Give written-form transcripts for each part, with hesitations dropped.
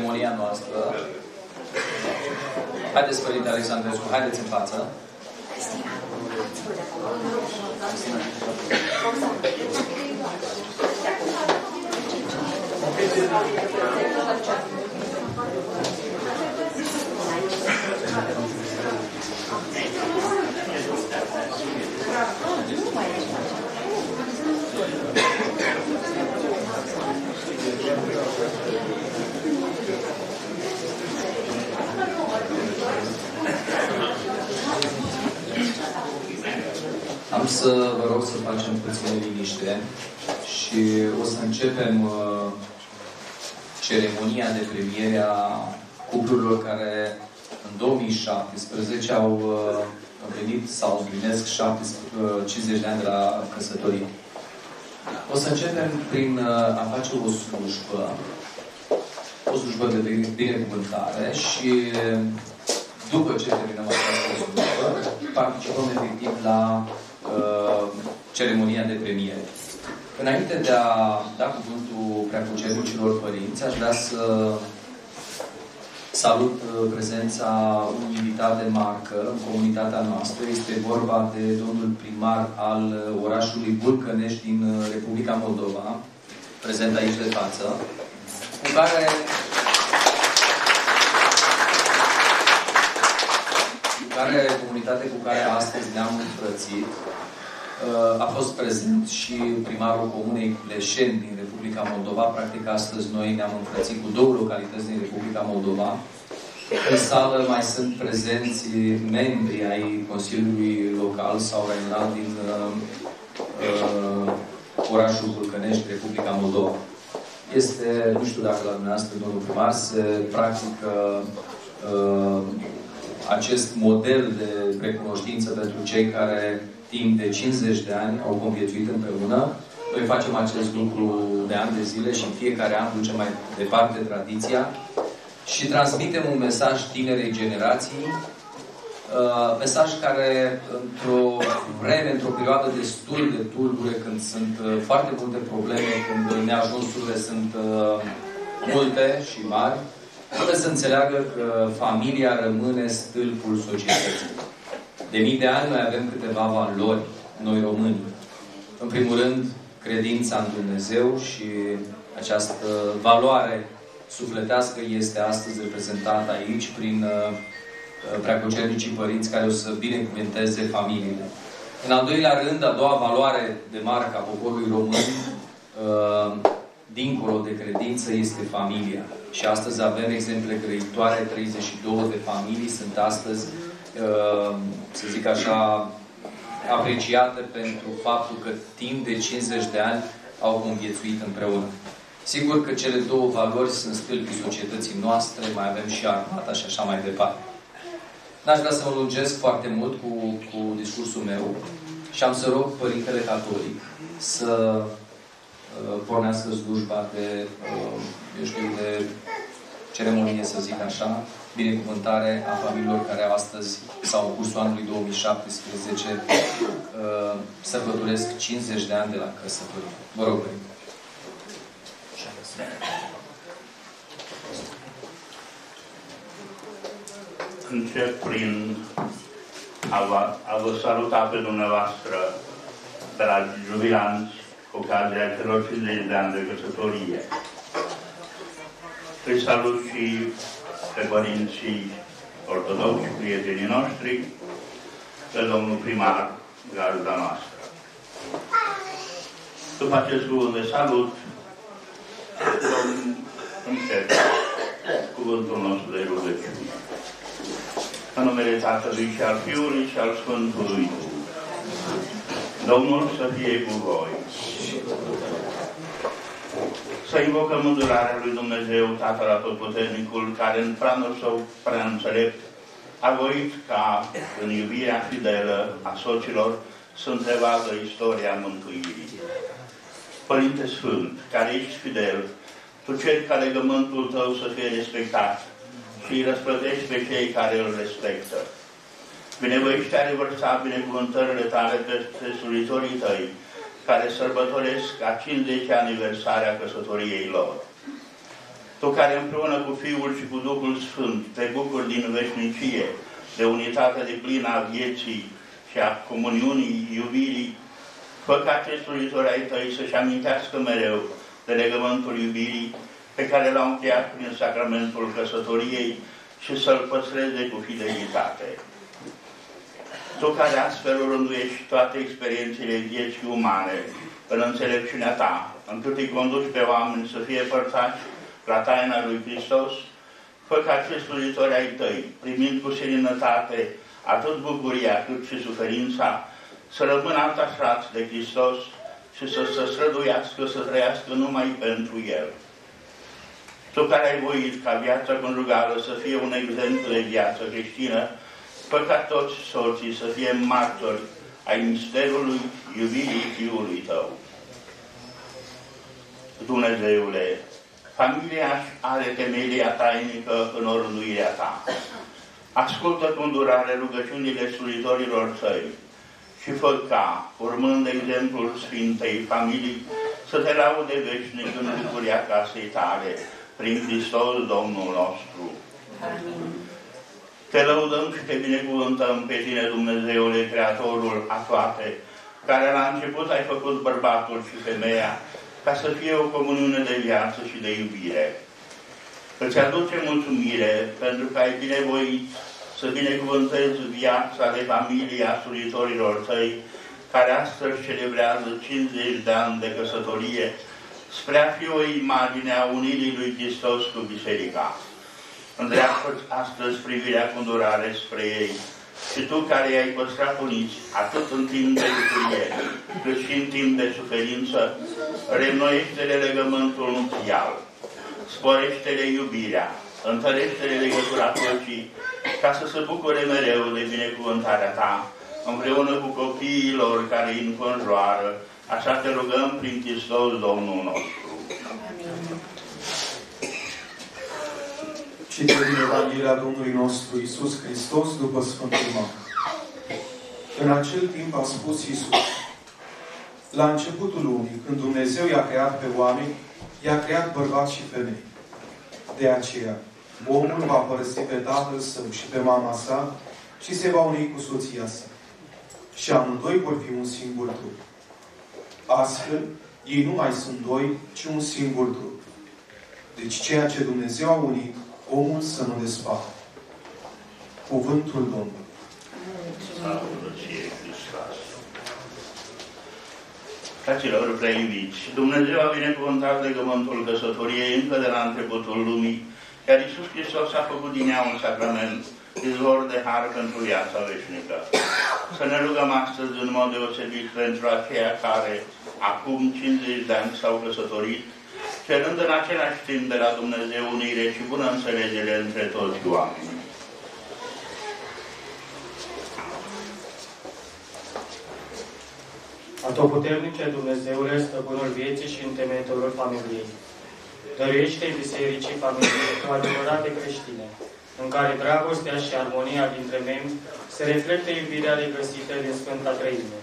ceremonia noastră. Haideți, Părinte Alexandrescu, haideți în față. Am să vă rog să facem puțină liniște și o să începem ceremonia de premiere a cuplurilor care în 2017 au venit sau împlinesc 50 de ani de la căsătorie. O să începem prin a face o slujbă de binecuvântare și după ce terminăm această slujbă, participăm efectiv la ceremonia de premiere. Înainte de a da cuvântul preacucernicilor părinți, aș vrea să salut prezența unui invitat de marcă în comunitatea noastră. Este vorba de domnul primar al orașului Vulcănești din Republica Moldova, prezent aici de față, comunitate cu care astăzi ne-am înfrățit. A fost prezent și primarul comunei Pleșeni din Republica Moldova. Practic, astăzi noi ne-am înfrățit cu 2 localități din Republica Moldova. În sală mai sunt prezenți membri ai Consiliului Local sau Regional din orașul Vulcănești, Republica Moldova. Este, nu știu dacă la dumneavoastră, domnul primar, se practică acest model de recunoștință pentru cei care timp de 50 de ani au conviețuit împreună. Noi facem acest lucru de ani de zile și în fiecare an ducem mai departe tradiția și transmitem un mesaj tinerei generații, mesaj care într-o perioadă destul de tulbure, când sunt foarte multe probleme, când neajunsurile sunt multe și mari, trebuie să înțeleagă că familia rămâne stâlpul societății. De mii de ani noi avem câteva valori, noi români. În primul rând, credința în Dumnezeu și această valoare sufletească este astăzi reprezentată aici prin preacucernicii părinți care o să binecuvânteze familiile. În al doilea rând, a doua valoare de marcă a poporului român, dincolo de credință, este familia. Și astăzi avem exemple grăitoare, 32 de familii sunt astăzi, să zic așa, apreciate pentru faptul că timp de 50 de ani au conviețuit împreună. Sigur că cele două valori sunt stâlpii societății noastre, mai avem și armata și așa mai departe. N-aș vrea să mă lungesc foarte mult cu discursul meu și am să rog Părintele Catolic să pornească slujba de, de ceremonie, să zic așa, binecuvântare a familiilor care astăzi, sau în cursul anului 2017, sărbătoresc 50 de ani de la căsătorie. Vă rog, Părinte. Încep prin a vă saluta pe dumneavoastră, dragi jubilanți, cu ocazia celor 50 de ani de căsătorie. Îi salut și pe părinții ortodoxi, prietenii noștri, pe domnul primar, gazda noastră. După acest cuvânt de salut, vom începe cuvântul nostru de rugăciune. În numele Tatălui și al Fiului și al Sfântului Duh. Domnul să fie cu voi. Să invocăm îndurarea lui Dumnezeu, Tatăl Atotputernicul, care în planul său prea înțelept a voit ca în iubirea fidelă a soților să întrevadă istoria mântuirii. Părinte Sfânt, care ești fidel, tu ceri ca legământul tău să fie respectat și îi răsplătești pe cei care îl respectă. Binevoiește a revărsa binecuvântările tale peste slujitorii tăi, care sărbătoresc a 50 aniversare a căsătoriei lor. Tu care împreună cu Fiul și cu Duhul Sfânt te bucuri din veșnicie de unitatea deplină a vieții și a comuniunii, iubirii, fă ca acești slujitori ai tăi să-și amintească mereu de legământul iubirii pe care l-au încheiat prin sacramentul căsătoriei și să-l păstreze cu fidelitate. Tu care astfel rânduiești toate experiențele vieții umane în înțelepciunea ta, încât îi conduci pe oameni să fie părtași la taina lui Hristos, fă ca acești slujitori ai tăi, primind cu seninătate atât bucuria cât și suferința, să rămână atașați de Hristos și să se străduiască să trăiască numai pentru El. Tu care ai voit ca viața conjugală să fie un exemplu de viață creștină, fă ca toți soții să fie martori ai misterului iubirii Fiului Tău. Dumnezeule, familia are temelia tainică în orânduirea Ta. Ascultă cu îndurare rugăciunile slujitorilor Tăi și fă ca, urmând exemplul Sfintei Familii, să Te laude veșnic în bucuria casei Tale, prin Hristos Domnul nostru. Amin. Te lăudăm și Te binecuvântăm pe Tine, Dumnezeule, Creatorul a toate, care la început ai făcut bărbatul și femeia, ca să fie o comuniune de viață și de iubire. Îți aduce mulțumire pentru că ai binevoit să binecuvântezi viața de familie a slujitorilor Tăi, care astăzi celebrează 50 de ani de căsătorie, spre a fi o imagine a unirii lui Hristos cu Biserica. Îndreaptă-ți astăzi privirea cu îndurare spre ei și Tu care i-ai păstrat uniți, atât în timp de bucurie, cât și în timp de suferință, reînnoiește-le legământul nupțial, sporește-le iubirea, întărește-le legătura păcii, ca să se bucure mereu de binecuvântarea Ta, împreună cu copiii lor care îi înconjoară. Așa Te rugăm prin Hristos Domnul nostru. Citim din Evanghelia Domnului nostru Iisus Hristos după Sfântul Marcu. În acel timp a spus Iisus: la începutul lumii, când Dumnezeu i-a creat pe oameni, i-a creat bărbați și femei. De aceea, omul va părăsi pe tatăl său și pe mama sa și se va uni cu soția sa. Și amândoi vor fi un singur trup. Astfel, ei nu mai sunt doi, ci un singur trup. Deci ceea ce Dumnezeu a unit, omul să nu desfacă. Cuvântul Domnului. Fraților prea iubiți, Dumnezeu a binecuvântat legământul căsătoriei încă de la începutul lumii, iar Iisus Hristos a făcut din ea un sacrament, izvor de har pentru viața veșnică. Să ne rugăm astăzi în mod deosebit pentru aceia care acum 50 de ani s-au căsătorit, cerând în același timp de la Dumnezeu unire și bună înțelegere între toți oamenii. Atotputernice Dumnezeule, stăpânul vieții și întemeitorul familiei, dăruiește bisericii familiei cu adevărate creștine, în care dragostea și armonia dintre membri se reflectă iubirea regăsită din Sfânta Treime.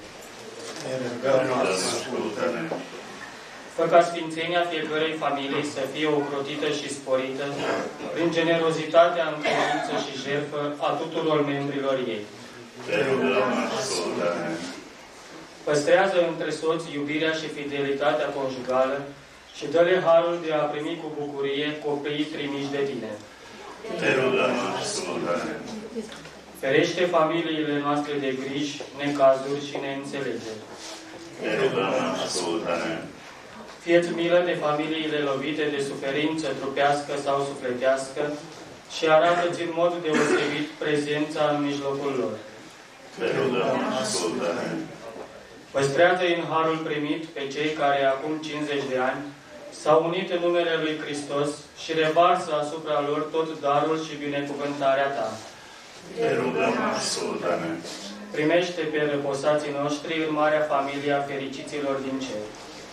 Fă ca sfințenia fiecărei familii să fie ocrotită și sporită prin generozitatea în credință și jertfă a tuturor membrilor ei. Păstrează între soți iubirea și fidelitatea conjugală și dă-le harul de a primi cu bucurie copiii trimiși de Tine. Te rugăm, ascultă-ne. Ferește familiile noastre de griji, necazuri și neînțelegeri. Te rugăm, ascultă-ne. Fie-ți milă de familiile lovite de suferință trupească sau sufletească și arată-ți în mod deosebit prezența în mijlocul lor. Te rugăm, ascultă-ne. Păstrează-i în harul primit pe cei care acum 50 de ani s-au unit în numele Lui Hristos și revarsă asupra lor tot darul și binecuvântarea Ta. Te rugăm, ascultă-ne. Primește pe răposații noștri în marea familie a fericiților din cer.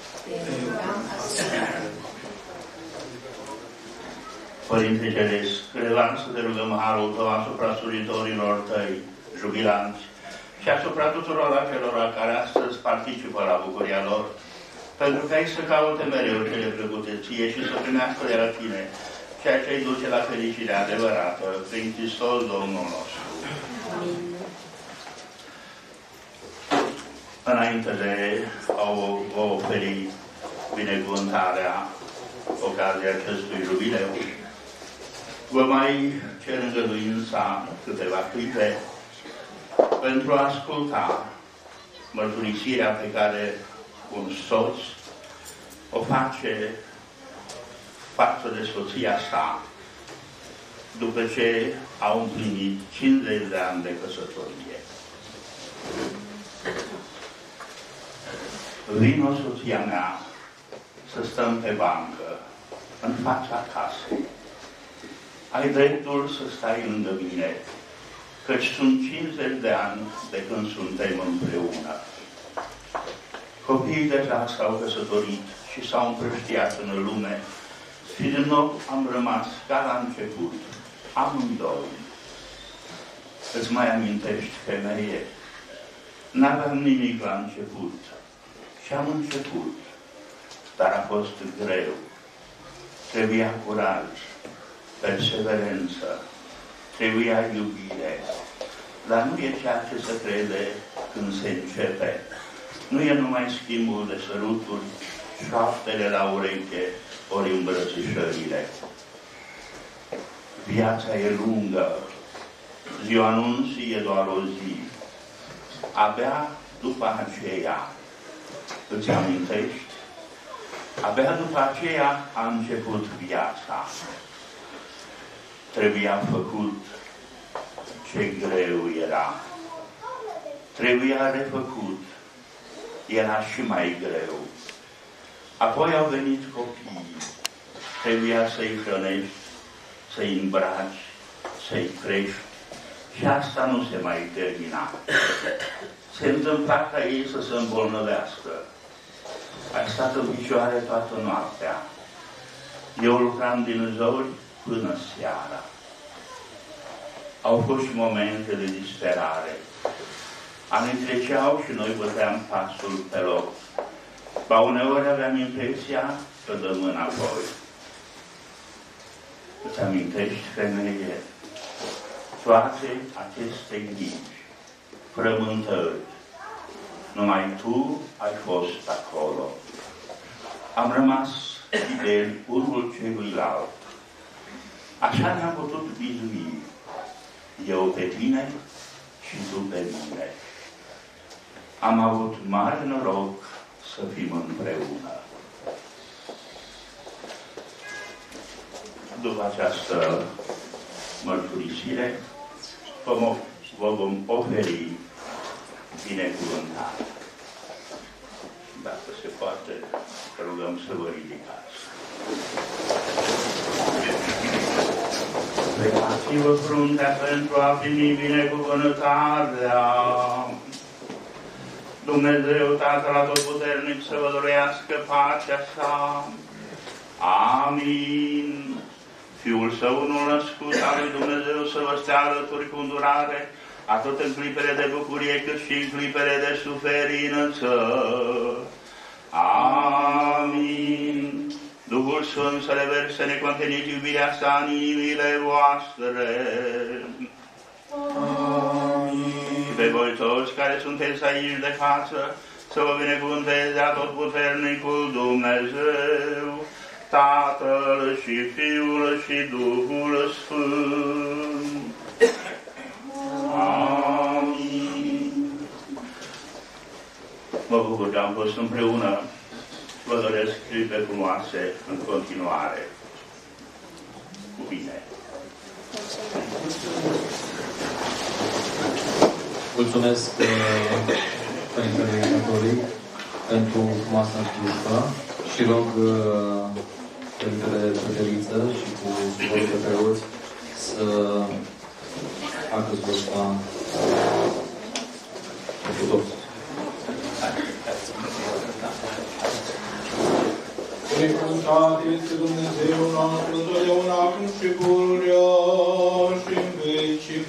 Părinte Ceresc, relans să Te rugăm harul Tău asupra slujitorilor Tăi, jubilanți, și asupra tuturor acelora care astăzi participă la bucuria lor, pentru că ei să caute mereu cele plăcute Ție și să primească de la Tine ceea ce îi duce la fericirea adevărată, prin Hristos Domnul nostru. Înainte de a vă oferi binecuvântarea ocazia acestui jubileu, vă mai cer îngăduința câteva clipe pentru a asculta mărturisirea pe care un soț o face față de soția sa după ce au împlinit 50 de ani de căsătorie. Vino, soția mea, să stăm pe bancă, în fața casei. Ai dreptul să stai lângă mine, căci sunt 50 de ani de când suntem împreună. Copiii deja s-au căsătorit și s-au împrăștiat în lume și din nou am rămas ca la început, amândoi. Îți mai amintești, femeie? N-aveam nimic la început și am început, dar a fost greu. Trebuia curaj, perseverență, trebuia iubire, dar nu e ceea ce se crede când se începe. Nu e numai schimbul de săruturi, șoaptele la ureche, ori îmbrățișările. Viața e lungă, ziua anunții e doar o zi. Abia după aceea, îți amintești? Abia după aceea a început viața. Trebuia făcut ce greu era. Trebuia refăcut. Era și mai greu. Apoi au venit copiii. Trebuia să-i hrănești, să-i îmbraci, să-i crești. Și asta nu se mai termina. Se întâmpla ca ei să se îmbolnăvească. Ai stat în picioare toată noaptea. Eu lucram din zori până seara. Au fost și momente de disperare. Anii treceau și noi băteam pasul pe loc. Ba uneori aveam impresia că dăm înapoi. Îți amintești, femeie, toate aceste griji, frământări, numai tu ai fost acolo. Am rămas fideli unul celuilalt. Așa ne-am putut bizui. Eu pe tine și tu pe mine. Am avut mare noroc să fim împreună. După această mărturisire, vă vom oferi binecuvântare. Dacă se poate, rugăm să vă ridicați. Plecați-vă fruntea pentru a primi binecuvântarea. Dumnezeu Tatăl Atotputernic să vă dorească pacea sa. Amin. Fiul Său, unul născut al lui Dumnezeu, să vă stea alături cu îndurare, atât în clipele de bucurie, cât și în clipele de suferință. Amin. Duhul Sfânt să reverse necontenit iubirea sa în inimile voastre. Amin. Pe voi toți care sunteți aici de față, să vă binecuvânteze Atotputernicul Dumnezeu, Tatăl și Fiul și Duhul Sfânt. Amin. Mă bucur că am fost împreună. Vă doresc clipe frumoase în continuare. Cu bine. Mulțumesc Părintele Catolic pentru frumoasa slujbă și rog Părintele Fătăliță și cu voi de preoți să facă slujba pentru toți. Binecuvântat este Dumnezeu nostru, totdeauna, acum și pururea și în vecii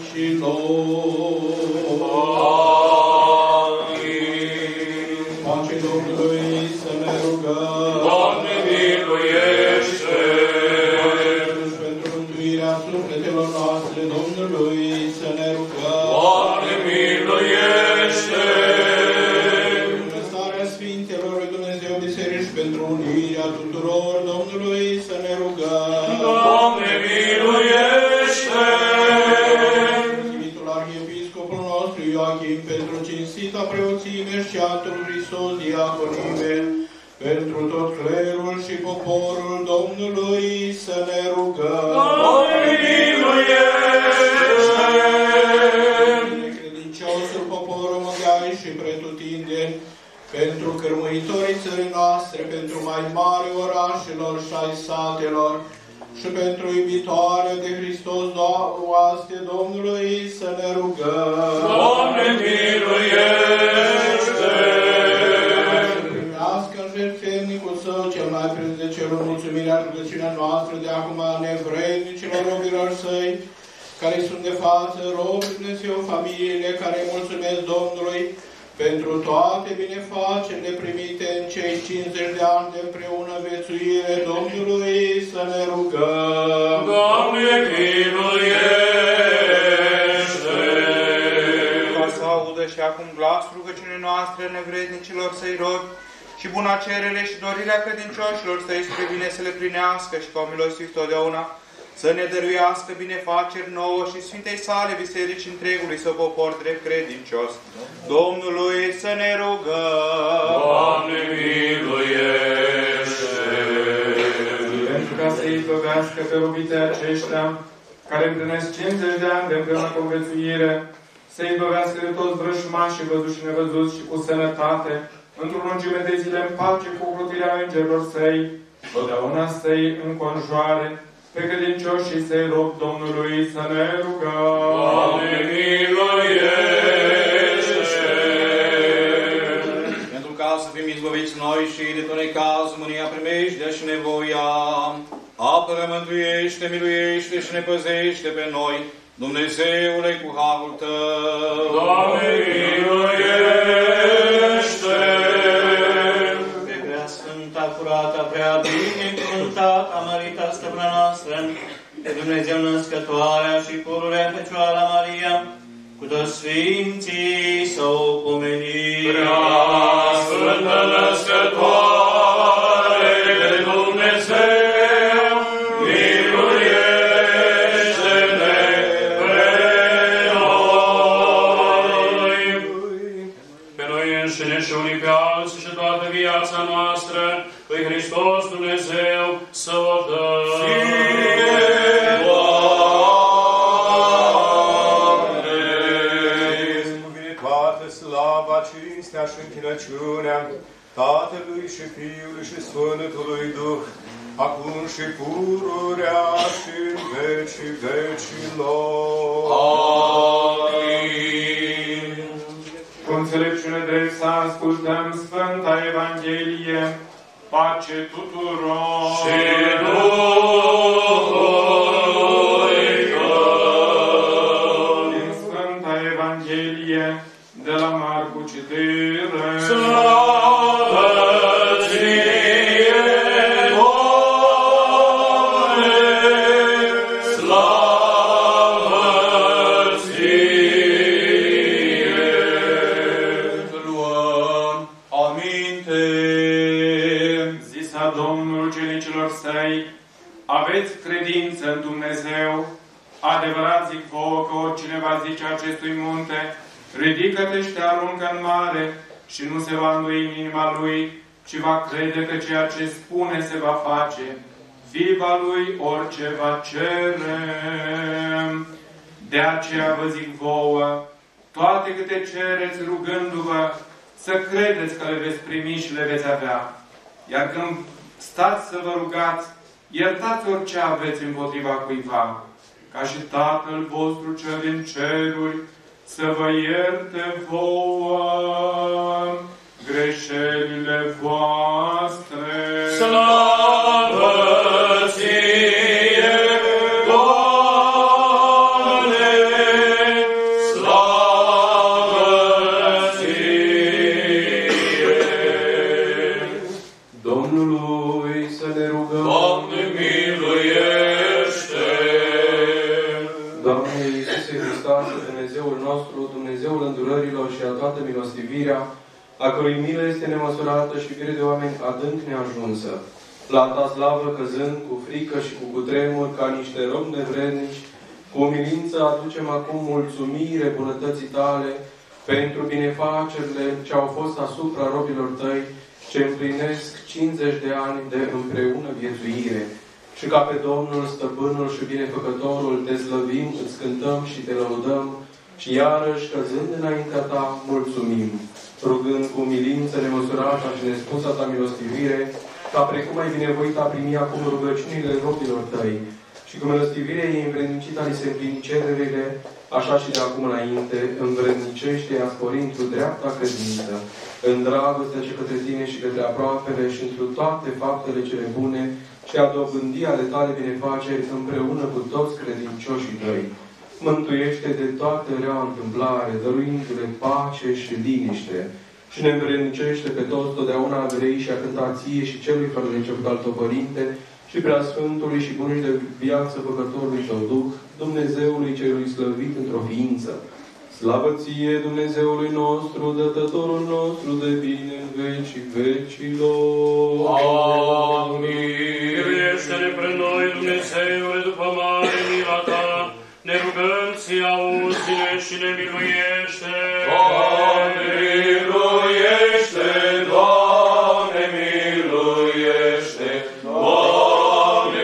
vecilor. Amin. Pace Domnului să ne rugăm. Doamne, miluiește! Pace sufletelor noastre Domnului să ne rugăm. Doamne, miluiește! Starea Sfintelor lui Dumnezeu Biserici pentru unirea tuturor Domnului să ne rugăm. Doamne, miluiește! Sfântul Arhiepiscopul nostru Ioachim pentru cinstita preoțime și Sfântul Hristos diaconime, pentru tot clerul și poporul Domnului să ne rugăm. Doamne, miluiește! Credinciosul poporul măgai și pretutindeni, pentru cârmuitorii țării noastre, pentru mai mari orașelor și ai satelor, și pentru iubitoarea de Hristos, oaste Domnului, să ne rugăm. Doamne, miluiește! Primească în jertfennicul Său cel mai preț de cerul mulțumirea rugăciunea noastră de acum nevrednicilor robilor Săi, care sunt de față, robi Dumnezeu, familiile care mulțumesc Domnului pentru toate binefacerile primite în cei 50 de ani de împreună viețuire Domnului, să ne rugăm. Doamne, miluiește! Ca să audă și acum glasul rugăciunii noastre nevrednicilor Săi robi și buna cerere și dorirea credincioșilor Săi spre bine să le plinească și ca milostiv totdeauna să ne dăruiască binefaceri nouă și Sfintei sale biserici întregului Său popor drept credincios. Domnului să ne rugăm. Doamne, miluiește! Pentru ca să izbăvească pe robiții aceștia, care împlinesc 50 de ani de împreună conviețuire, să izbăvească de toți vrăjmașii văzuți și nevăzuți și cu sănătate, într-o lungime de zile în pace cu ocrotirea îngerilor Săi, totdeauna Să-i înconjoare, pe credincioșii Săi rog Domnului să ne rugăm. Doamne, miluiește! Pentru ca să fim izbăviți noi și de tot necaz, mânia, primejdea și nevoia, apără, mântuiește, miluiește și ne păzește pe noi, Dumnezeule, cu harul Tău. Doamne, miluiește! Pe prea sfânta, curată, prea binecuvântată, mărita stăpâna noastră, pe Dumnezeu născătoarea și pururea Fecioara Maria, cu toți Sfinții să o pomenim. Prea sfântă născătoare de Dumnezeu, miluiește-ne pe noi! Pe noi înșine și unii pe alții și toată viața noastră, lui Hristos Dumnezeu să o dăm. Cinstea și închinăciunea Tatălui și Fiului și Sfântului Duh, acum și pururea și în vecii vecilor. Amin. Cu înțelepciune drept să ascultăm Sfânta Evanghelie, pace tuturor! Și Duhului Tău! Din Sfânta Evanghelie, de la Marcu citire. Slavă Ție, Doamne! Slavă Ție! Luăm aminte. Zisa Domnul ucenicilor Săi, aveți credință în Dumnezeu? Adevărat zic vouă că oricine va zice acestui munte, ridică-te și te aruncă în mare, și nu se va îndoi în inima lui, ci va crede că ceea ce spune se va face. Viva lui orice va cere. De aceea vă zic vouă, toate câte cereți rugându-vă, să credeți că le veți primi și le veți avea. Iar când stați să vă rugați, iertați orice aveți împotriva cuiva, ca și Tatăl vostru cel din ceruri să vă ierte vouă greșelile voastre. Slavă Ție, Doamne! Slavă Ție! Domnului să ne rugăm. Doamne, miluiește! Doamne Iisuse Hristoase, Dumnezeul nostru, Dumnezeul îndurărilor și a toată milostivirea, a cărui milă este nemăsurată și iubire de oameni adânc neajunsă. La ta slavă căzând cu frică și cu cutremur, ca niște robi nevrednici, cu umilință aducem acum mulțumire bunătății tale pentru binefacerile ce au fost asupra robilor tăi, ce împlinesc 50 de ani de împreună viețuire. Și ca pe Domnul, Stăpânul și Binefăcătorul te slăvim, îți cântăm și te lăudăm și iarăși, căzând înaintea ta, mulțumim, rugând cu umilință nemăsurată și nespusa ta milostivire, ca precum ai binevoit a primi acum rugăciunile robilor tăi, și cu milostivire ei învrednicit a li se împlini cererile, așa și de acum înainte, învrednicește-i a spori într-o dreapta credință, în dragostea ce către tine și către aproapele și într toate faptele cele bune, și a dobândi ale tale binefaceri împreună cu toți credincioșii tăi. Mântuiește de toată rea întâmplare, dăruindu-le pace și liniște, și ne învrednicește pe toți totdeauna a grei și a cântație și celui fără de început al tău, Părinte, și Preasfântului și bunului de viață Făcătorului tău Duh, Dumnezeului celui slăvit într-o ființă. Slavă ție, Dumnezeului nostru, Dătătorul nostru de bine în vecii vecilor. Amin. Miluiește-ne pre noi, Dumnezeule, după mare mila ta, ne rugăm, ție auzi-ne și ne miluiește. Doamne, miluiește! Doamne, miluiește! Doamne,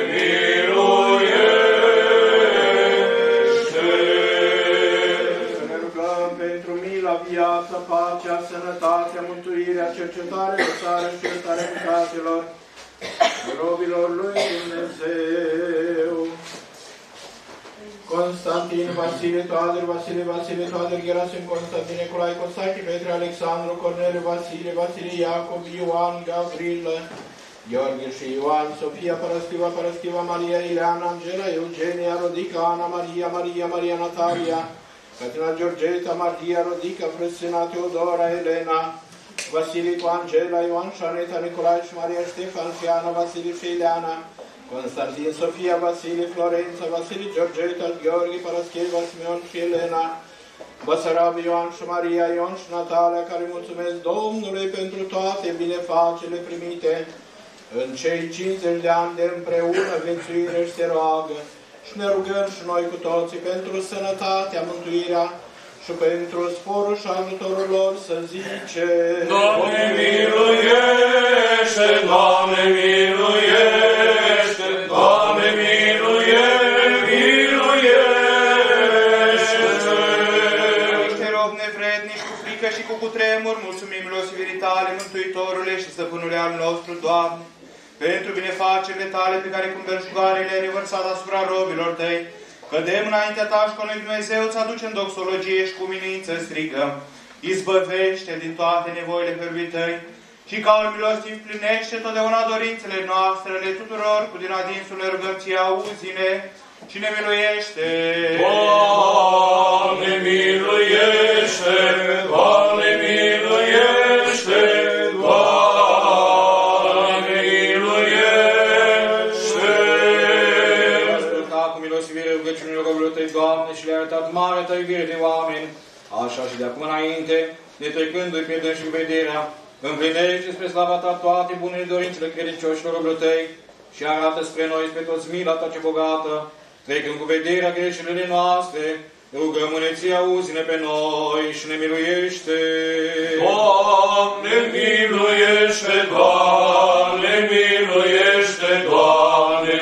miluiește! Să ne rugăm pentru mila, viața, pacea, sănătatea, mântuirea, cercetarea de țară și iertarea păcatelor robilor lui Dumnezeu. Constantin, Vasile, Toader, Gerasim, Constantin, Nicolai, Constantin, Petre, Alexandru, Corneliu, Vasile, Iacob, Ioan, Gavril, Gheorghe și Ioan, Sofia, Paraschiva, Maria, Ileana, Angela, Eugenia, Rodica, Ana, Maria, Natalia, Catina, Georgeta, Maria, Rodica, Frăsina, Teodora, Elena, Vasile cu Angela, Ioan, Șaneta, Nicolae și Maria Ștefan, Fiana, Vasile și Ileana, Constantin, Sofia, Vasile, Florența, Vasile, Georgeta, Gheorghe, Parascheva, Simeon și Elena, Băsarab, Ioan și Maria, Ion și Natalia, care mulțumesc Domnului pentru toate binefacele primite în cei 50 de ani de împreună viețuire și se roagă. Și ne rugăm și noi cu toții pentru sănătatea, mântuirea și pentru sporul și ajutorul lor, să zice: Doamne miluiește, Doamne miluiește, Doamne miluiește. Niște robi nevrednici, cu frică și cu cutremur, mulțumim milostivirii tale, Mântuitorule și Stăpânule al nostru, Doamne, pentru binefacerile tale pe care cu belșugare le-ai revărsat asupra robilor tăi. Cădem înaintea ta și că noi Dumnezeu îți aducem doxologie și cu umilință strigăm: izbăvește din toate nevoile felului tăi și ca un milostiv plinește totdeauna dorințele noastre, ale tuturor, cu din adinsul ne rugăm ție, auzi-ne și ne miluiește. Doamne miluiește, Doamne miluiește, Doamne miluiește. Asculta cu milostivire rugăciunile robilor tăi, Doamne, și le-ai arătat mare ta iubire de oameni, așa și de acum înainte, ne trecându-i pierdem și vederea, împlinește spre slava ta toate bunele dorințele credincioșilor robilor tăi și arată spre noi, spre toți mila ta ce bogată, trecând cu vederea greșelile noastre, rugăm-ne ție, auzi-ne pe noi și ne miluiește. Doamne miluiește, Doamne miluiește, Doamne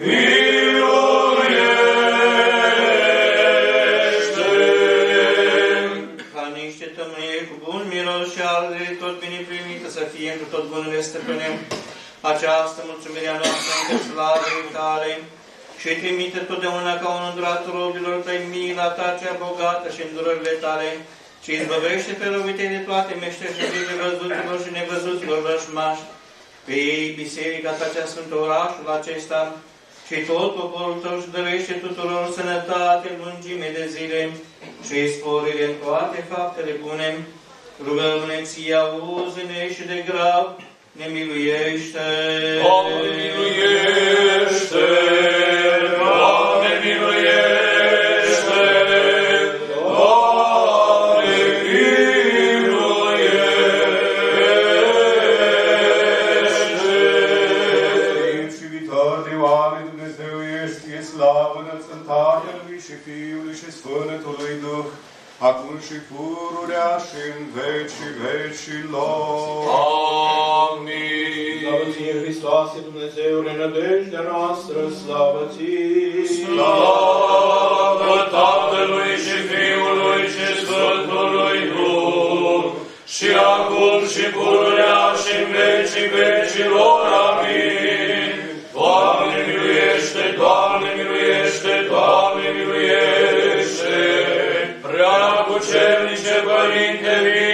miluiește. Ca niște tămâie cu bun miros și ale tot bine primită să fie într tot bunurile stăpânem această mulțumirea noastră încă slavei tale și trimite totdeauna ca un îndurat robilor tăi mila ta cea bogată și îndurările tale și izbăvește pe robitei de toate meșteșurile văzuților și nevăzuților vrășmași, pe ei biserica ta cea sfântă, orașul acesta și tot poporul tău și dăruiește tuturor sănătate, lungime de zile și sporire în toate faptele bune. Rugăm-ne ție, auzi-ne și de grab ne miluiește. Doamne miluiește, Doamne miluiește, Tatălui și Fiului și Sfântului Duh, acum și pururea și în vecii vecilor. Amin. Slavă ție, Hristoase, Dumnezeule, nădejdea noastră, slavă ție. Slavă Tatălui și Fiului și Sfântului Duh, și acum și pururea și în vecii vecilor. Amin. Doamne miluiește, Doamne miluiește, Doamne miluiește. Prea cucernice Părinte,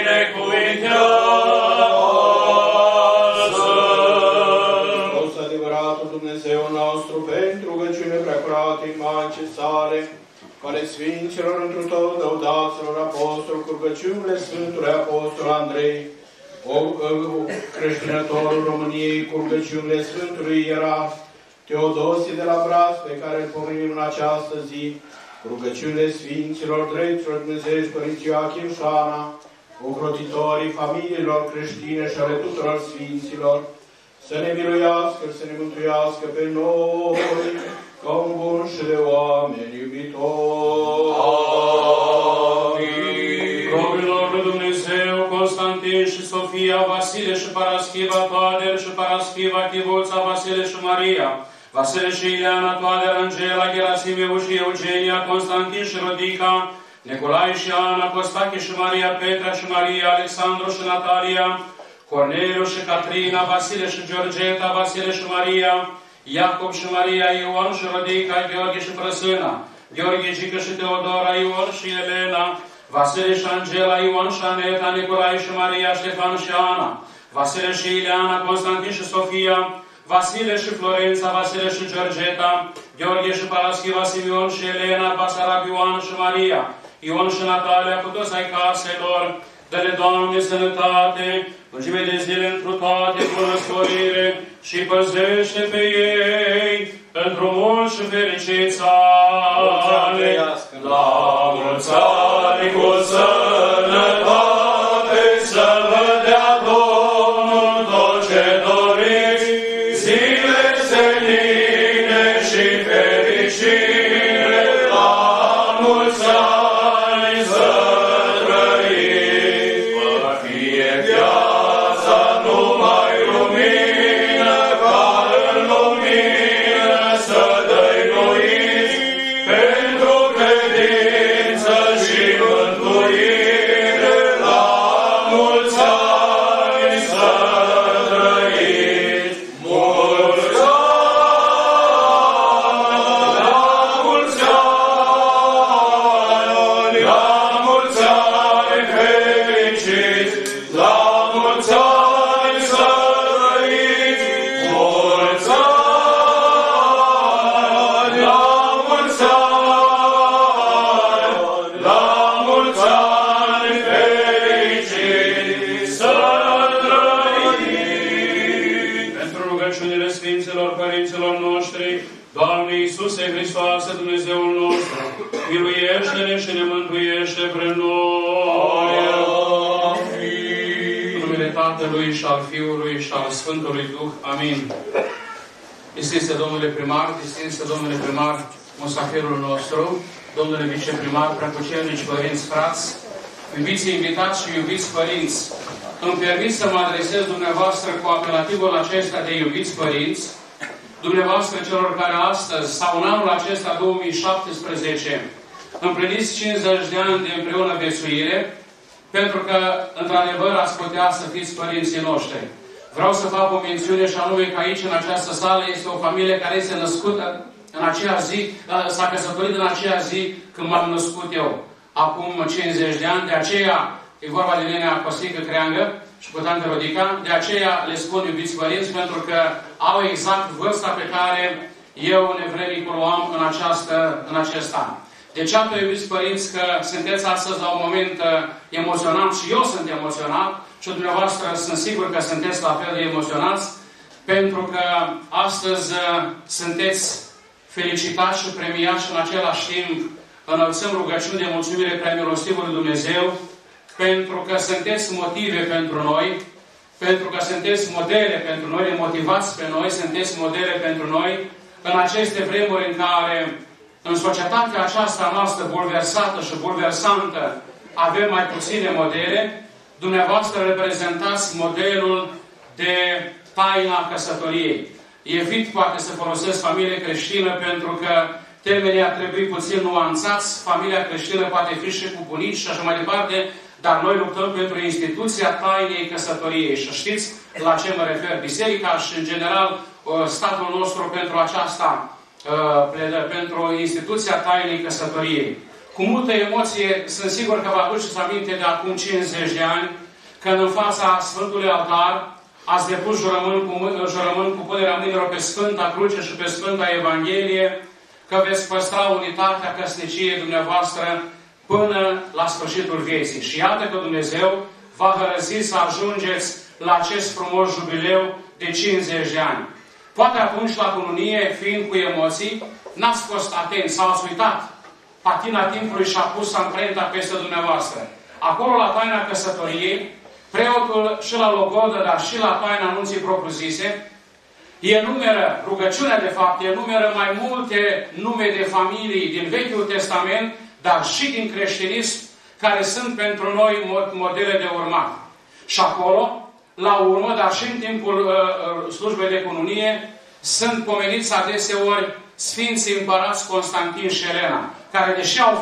binecuvintează. Hristos, adevăratul Dumnezeu nostru, pentru rugăciune preacurate în Maicii sale, care Sfinților întru tot lăudaților apostol, cu rugăciunile Sfântului Apostol Andrei, creștinătorul României, cu rugăciunile Sfântului Ierarh Teodosie de la Braț, pe care îl pomenim în această zi, cu rugăciunile Sfinților Dreptilor Dumnezeiești, Părinții Ioachim și Ana, ocrotitorii familiilor creștine și ale tuturor Sfinților, să ne miluiască, să ne mântuiască pe noi, ca un bun și de oameni iubitori. Amin. Robilor lui Dumnezeu, Constantin și Sofia, Vasile și Paraschiva, Toader și Paraschiva, Chivolța, Vasile și Maria, Vasile și Ileana, Toader, Angela, Gerasimeu și Eugenia, Constantin și Rodica, Nicolae și Ana, Costache și Maria, Petra și Maria, Alexandru și Natalia, Corneliu și Catrina, Vasile și Georgeta, Vasile și Maria, Iacob și Maria, Ioan și Rodica, Gheorghe și Frăsâna, Gheorghe, Gică și Teodora, Ioan și Elena, Vasile și Angela, Ioan și Aneta, Nicolae și Maria, Ștefan și Ana, Vasile și Ileana, Constantin și Sofia, Vasile și Florența, Vasile și Georgeta, Gheorghe și Paraschiva, Simeon și Elena, Basarab, Ioan și Maria, Ion și Natalia, cu toți ai caselor. Dă-le, Doamne, sănătate, lungime de zile întru toate, bunăstvorire și păzește pe ei pentru mult și fericiți ani. La mulți ani cu sănătate, să vă dea Domnul tot ce doriți, zile seline și fericire. La mulți ani să trăiți, să fie viața numai lumină, ca în lumină să dăinuiți, pentru credință și mântuire. La mulți ani să trăiți, mulți ani, la mulți ani, la mulți ani fericiți, la mulți ani să trăiți, mulți ani, la mulți ani, la mulți ani fericiți să trăiți. Pentru rugăciunile Sfinților Părinților noștri, Doamne Iisuse Hristoase, Dumnezeul nostru, miluiește-ne și ne mântuiește pre noi. În numele Tatălui și al Fiului și al Sfântului Duh. Amin. Distinse Domnule Primar, distinse Domnule Primar, musafirul nostru, Domnule Viceprimar, preacucernici, părinți, frați, iubiți invitați și iubiți părinți, îmi permit să mă adresez dumneavoastră cu apelativul acesta de iubiți părinți, dumneavoastră celor care astăzi sau în anul acesta 2017 împliniți 50 de ani de împreună viețuire, pentru că, într-adevăr, ați putea să fiți părinții noștri. Vreau să fac o mențiune și anume că aici, în această sală, este o familie care este născută în aceea zi, s-a căsătorit în aceea zi când m-am născut eu, acum 50 de ani, de aceea e vorba de nenea Costică Creangă și cu tante Rodica, de aceea le spun iubiți părinți, pentru că au exact vârsta pe care eu, nevrednicul, o am în acest an. Deci, atât, iubiți părinți, că sunteți astăzi la un moment emoționant și eu sunt emoționat și dumneavoastră sunt sigur că sunteți la fel de emoționați, pentru că astăzi sunteți felicitați și premiați și în același timp înălțăm rugăciuni de mulțumire prea milostivului Dumnezeu, pentru că sunteți motive pentru noi, pentru că sunteți modele pentru noi, ne motivați pe noi, sunteți modele pentru noi în aceste vremuri în care în societatea aceasta noastră bulversată și bulversantă avem mai puține modele, dumneavoastră reprezentați modelul de taina căsătoriei. Evit poate să folosesc familie creștină pentru că termenii ar trebui puțin nuanțați. Familia creștină poate fi și cu bunici și așa mai departe, dar noi luptăm pentru instituția tainei căsătoriei. Și știți la ce mă refer? Biserica și, în general, statul nostru pentru aceasta pledă, pentru instituția tainei căsătoriei. Cu multă emoție, sunt sigur că vă aduceți aminte de acum 50 de ani, când în fața Sfântului Altar ați depus jurământ cu punerea mâinilor pe Sfânta Cruce și pe Sfânta Evanghelie, că veți păstra unitatea căsniciei dumneavoastră până la sfârșitul vieții. Și iată că Dumnezeu va hărăzi să ajungeți la acest frumos jubileu de 50 de ani. Poate atunci, la cununie, fiind cu emoții, n-ați fost atenți sau ați uitat. Patina timpului și-a pus amprenta peste dumneavoastră. Acolo, la taina căsătoriei, preotul și la logodă, dar și la taina anunții propriu-zise, enumeră, rugăciunea de fapt, enumeră mai multe nume de familii din Vechiul Testament, dar și din creștinism, care sunt pentru noi modele de urmat. Și acolo, la urmă, dar și în timpul slujbei de cununie, sunt pomeniți adeseori Sfinții Împărați Constantin și Elena, care, deși au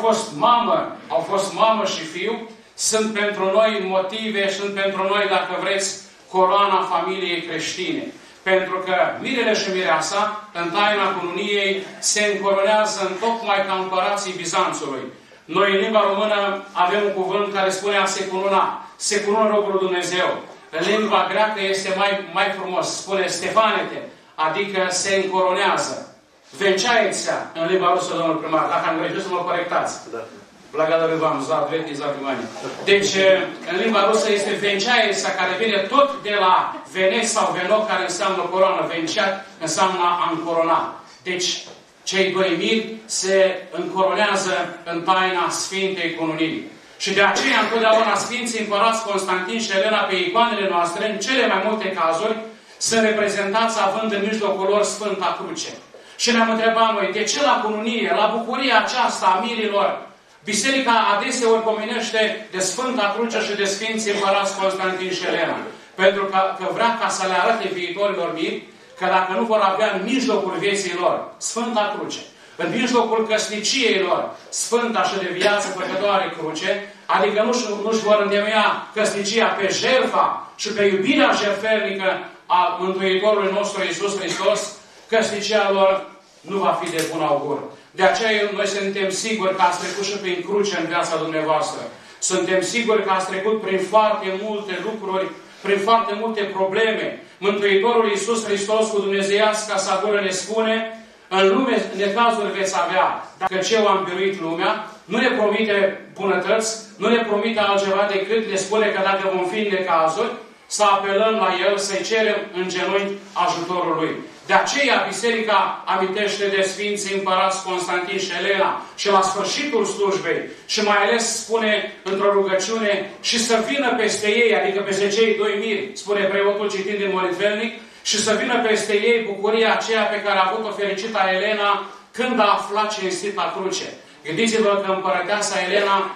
fost mamă și fiu, sunt pentru noi motive, sunt pentru noi, dacă vreți, coroana familiei creștine. Pentru că mirele și mireasa, în taina cununiei, se încoronează întocmai ca împărații Bizanțului. Noi, în limba română, avem un cuvânt care spune a se cununa. Se cunună robul lui Dumnezeu. În limba greacă este mai frumos. Spune Stefanete, adică se încoronează. Venceaețea, în limba rusă, domnul primar. Dacă am greșit, să mă corectați. Da. Благодарю вам за ответ и за внимание. Deci, în limba rusă este venceaețea, care vine tot de la vene sau veno, care înseamnă coroană. Venceat înseamnă a încorona. Deci, cei doi miri se încoronează în taina Sfintei Cununii. Și de aceea, întotdeauna, Sfinții Împărați Constantin și Elena, pe icoanele noastre, în cele mai multe cazuri, sunt reprezentați având în mijlocul lor Sfânta Cruce. Și ne-am întrebat noi, de ce la cununie, la bucuria aceasta a mirilor, Biserica adeseori pomenește de Sfânta Cruce și de Sfinții Împărați Constantin și Elena? Pentru că vrea ca să le arate viitorilor miri că dacă nu vor avea în mijlocul vieții lor Sfânta Cruce, în mijlocul căsniciei lor Sfânta și de viață păcătoare Cruce, adică nu-și vor îndemeia căsnicia pe jertfa și pe iubirea jertfernică a Mântuitorului nostru Iisus Hristos, căsnicia lor nu va fi de bun augur. De aceea noi suntem siguri că ați trecut și prin cruce în viața dumneavoastră. Suntem siguri că ați trecut prin foarte multe lucruri, prin foarte multe probleme. Mântuitorul Iisus Hristos cu dumnezeiasca sa gură ne spune: în lume necazuri veți avea, dacă eu am biruit lumea. Nu ne promite bunătăți, nu ne promite altceva decât ne spune că dacă vom fi în necazuri, să apelăm la El, să-i cerem în genunchi ajutorul Lui. De aceea Biserica amintește de Sfinții Împărați Constantin și Elena și la sfârșitul slujbei și mai ales spune într-o rugăciune și să vină peste ei, adică peste cei doi miri, spune preotul citind din molitvelnic, și să vină peste ei bucuria aceea pe care a avut-o fericita Elena când a aflat cinstita cruce. Gândiți-vă că împărăteasa Elena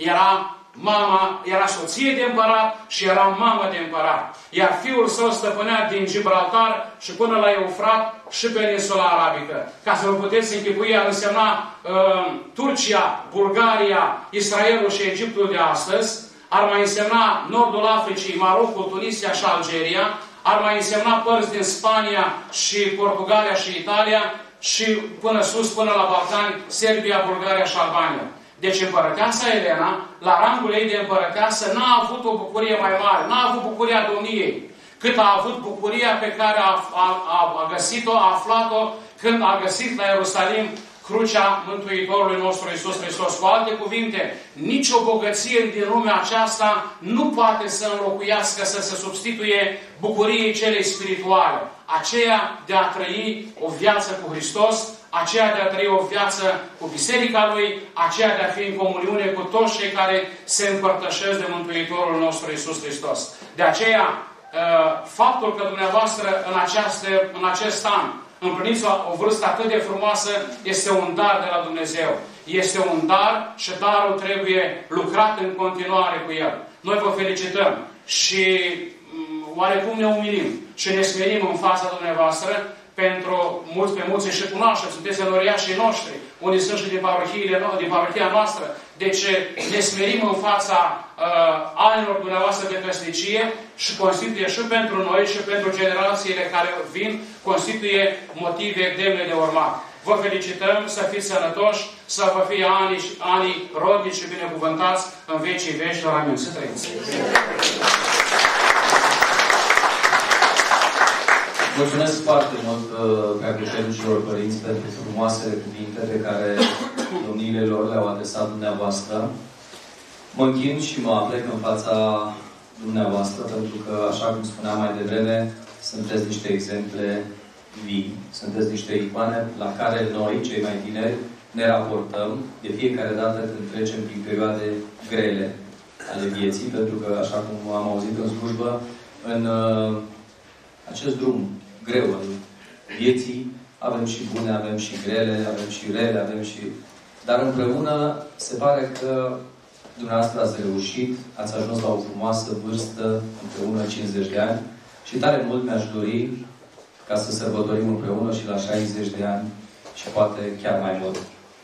era soție de împărat și era mamă de împărat. Iar fiul său stăpânea din Gibraltar și până la Eufrat și peninsula arabică. Ca să vă puteți închipui, ar însemna Turcia, Bulgaria, Israelul și Egiptul de astăzi, ar mai însemna Nordul Africii, Marocul, Tunisia și Algeria, ar mai însemna părți din Spania și Portugalia și Italia și până sus, până la Balcani, Serbia, Bulgaria și Albania. Deci împărăteasa Elena, la rangul ei de împărăteasă, n-a avut o bucurie mai mare, n-a avut bucuria domniei, cât a avut bucuria pe care a găsit-o, a aflat-o, când a găsit la Ierusalim crucea Mântuitorului nostru Iisus Hristos. Cu alte cuvinte, nicio bogăție din lumea aceasta nu poate să înlocuiască, să se substituie bucuriei celei spirituale. Aceea de a trăi o viață cu Hristos, aceea de a trăi o viață cu Biserica Lui, aceea de a fi în comuniune cu toți cei care se împărtășesc de Mântuitorul nostru Iisus Hristos. De aceea, faptul că dumneavoastră în acest an împliniți o vârstă atât de frumoasă, este un dar de la Dumnezeu. Este un dar și darul trebuie lucrat în continuare cu el. Noi vă felicităm și oarecum ne umilim și ne smerim în fața dumneavoastră pentru mulți pe mulți și cunoaștem, sunteți înoriașii noștri, unii sunt și din parohia noastră. Deci ne smerim în fața anilor dumneavoastră de căsnicie și constituie și pentru noi și pentru generațiile care vin, constituie motive demne de urmat. Vă felicităm, să fiți sănătoși, să vă fie ani rodnici și binecuvântați în vecii veștilor. Amin. Să trăiți! Mulțumesc foarte mult preacucernicilor părinți pentru frumoasele cuvinte pe care domniile lor le-au adresat dumneavoastră. Mă închin și mă aplec în fața dumneavoastră, pentru că, așa cum spuneam mai devreme, sunteți niște exemple vii, sunteți niște icoane la care noi, cei mai tineri, ne raportăm de fiecare dată când trecem prin perioade grele ale vieții, pentru că, așa cum am auzit în slujbă, în acest drum greu al vieții, avem și bune, avem și grele, avem și rele, avem și... Dar împreună se pare că dumneavoastră ați reușit, ați ajuns la o frumoasă vârstă, împreună 50 de ani, și tare mult mi-aș dori ca să sărbătorim împreună și la 60 de ani și poate chiar mai mult.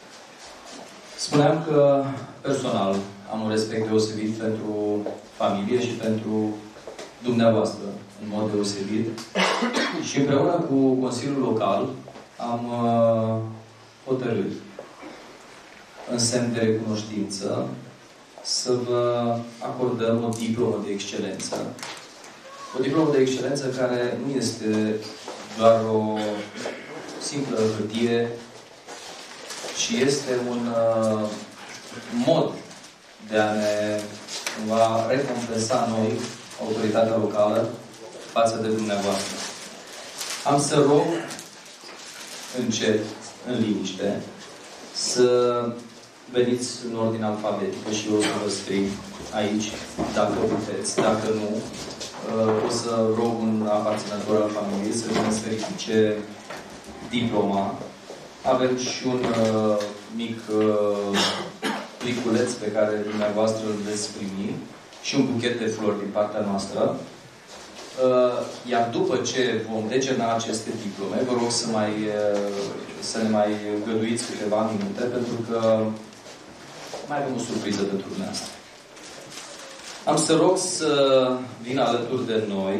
Spuneam că personal am un respect deosebit pentru familie și pentru dumneavoastră, în mod deosebit. Și împreună cu Consiliul Local am hotărât, în semn de recunoștință, să vă acordăm o diplomă de excelență. O diplomă de excelență care nu este doar o simplă hârtie, ci este un mod de a ne cumva recompensa noi, autoritatea locală, față de dumneavoastră. Am să rog încet, în liniște, să veniți în ordine alfabetică și eu o să vă scriu aici, dacă puteți. Dacă nu, o să rog un aparținător al familiei să vină să ridice diploma. Avem și un mic pliculeț pe care dumneavoastră îl veți primi și un buchet de flori din partea noastră. Iar după ce vom decerna aceste diplome, vă rog să ne mai găduiți câteva minute, pentru că mai avem o surpriză pentru dumneavoastră. Am să rog să vină alături de noi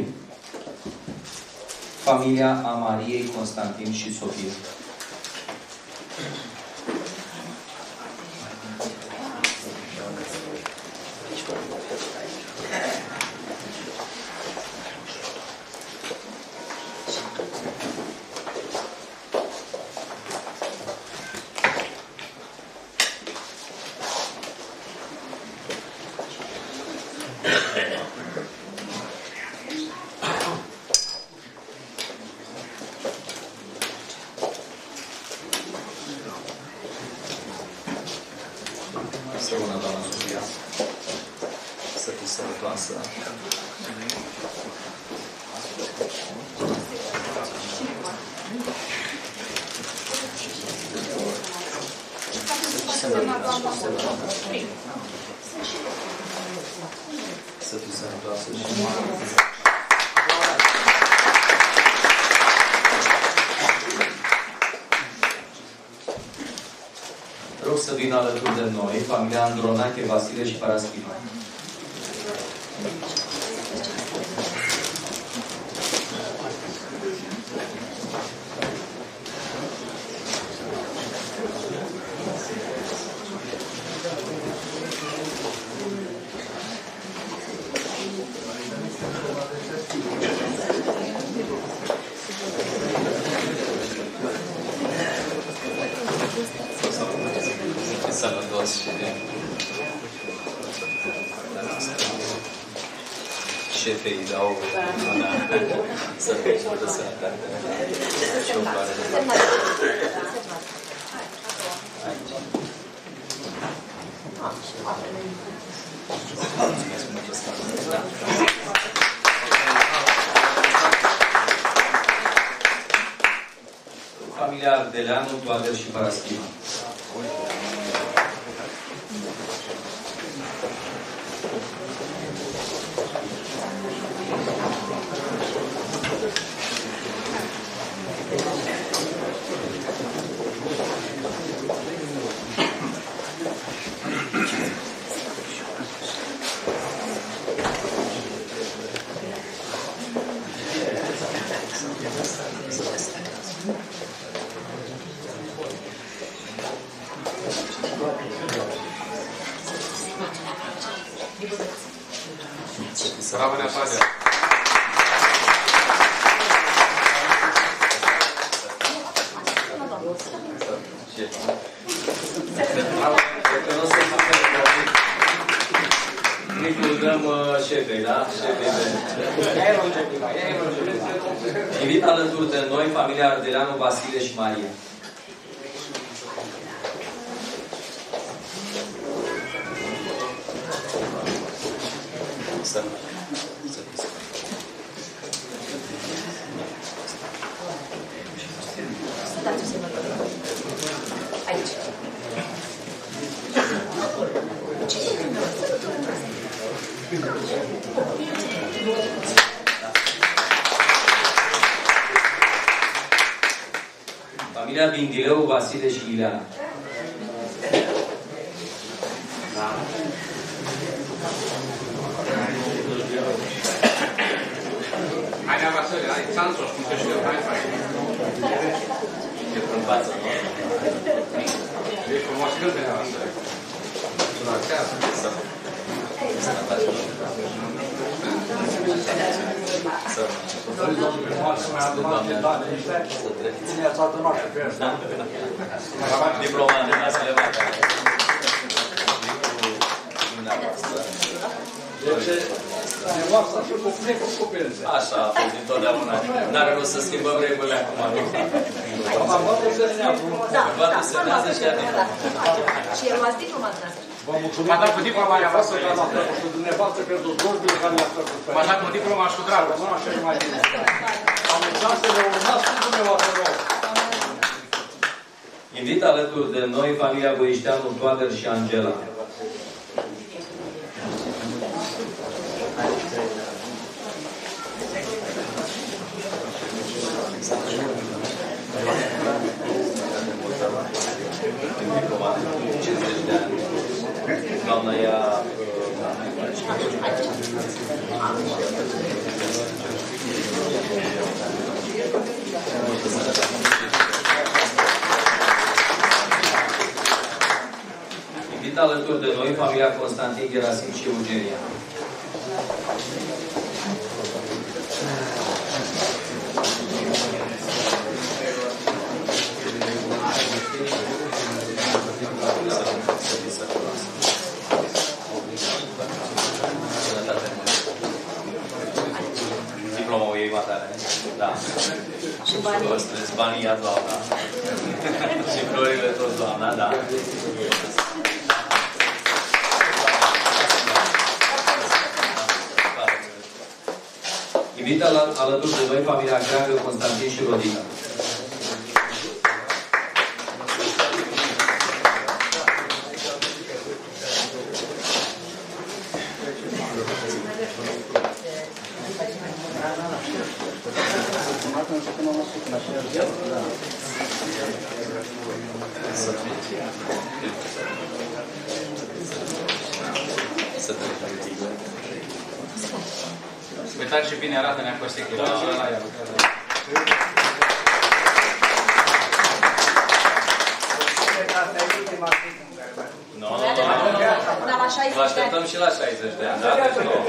familia a Mariei, Constantin și Sofie. Să fii sănătoasă și rog să vină alături de noi familia Andronache, Vasile și Paraschiva. Șefei dau să fie multă sănătate și o pare familia Ardeleanu, Toader și Paraschima. Invit alături de noi familia Ardeleanu, Vasile și Maria. Aici. Familia Bindileu, Vasile și Ileana. Hai neava să le, hai, țanțoși, cum se știu, hai, hai. E frumbață, nu? E frumos cântă neava să le. Relaxează. Diploma de la Salevata. Așa a fost întotdeauna. N-are rost să schimbăm regulile acum. Băbatul semnează și adică. Și el luați diploma de noastră. Vă mulțumim. M-a dat cu diploma aia voastră la noastră. Și dumneavoastră pentru drogul care le-a făcut. M-a dat cu diploma și cu dragul. Nu așa e mai bine. Am înțeles să le urmați cu dumneavoastră nouă. Invit alături de noi familia Voișteanu, Toader și Angela. Doamna ea... Invit alături de noi familia Constantin, Gerasim și Eugenia. Diploma o iei matare. Da. Și banii? O strâns banii ia doamna. Și florile tot doamna, da. Invit alături de noi familia Creangă, Constantin și Rodica. Uitați ce bine arată Neacostic. Da. Nu, vă așteptăm și la 60 de ani, da? Deci nu.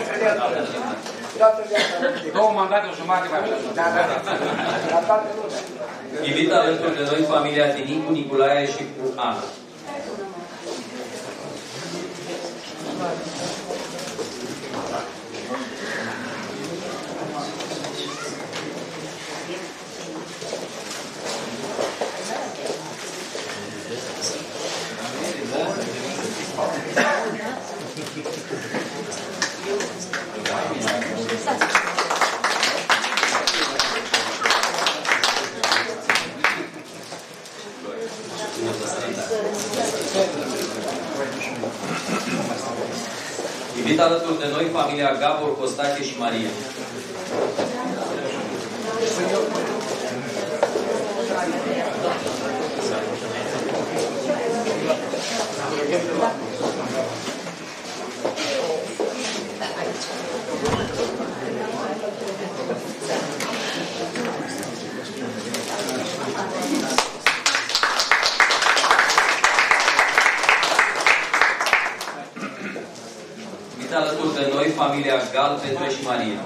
Două mandate, o jumătate mai avem. Invit alături de noi familia Tinicu, Nicolae și cu Ana. Invit alături de noi familia Gabor, Costache și Maria. Invit alături de noi familia Gal, Petre și Maria.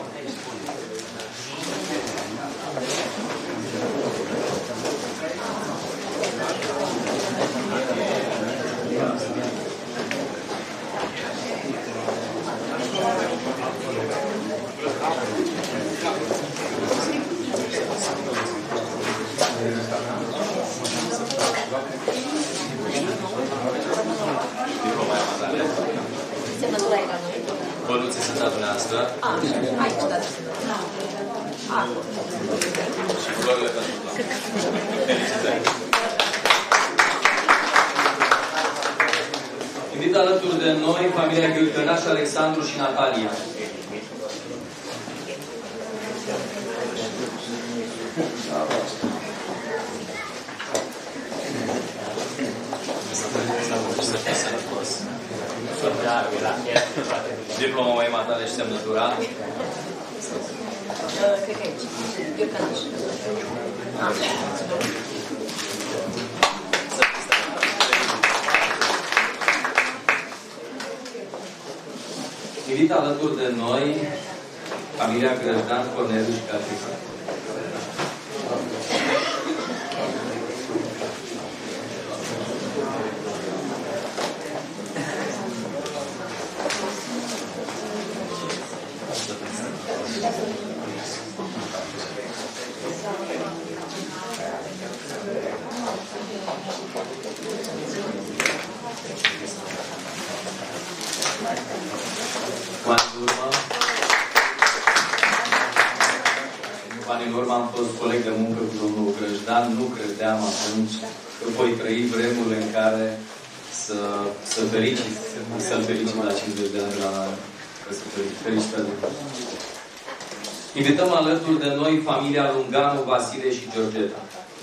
Semnătura e la noi. Bănuții sunt la dumneavoastră. Aici, da, semnătura. Acolo. Și florile pentru toate. Felicitări! Invit alături de noi familia Gheorgănaș, Alexandru și Natalia. Diploma mai matale și semnătura. Cred că aici. Gheorgănaș. Invit alături de noi familia Grăjdan, Corneliu și Catrica. În urmă am fost coleg de muncă cu domnul Grăjdan, nu credeam atunci că voi trăi vremurile în care să-l felicit la 50 de ani la căsătorie. Felicitări! Invităm alături de noi familia Lunganu, Vasile și Georgeta.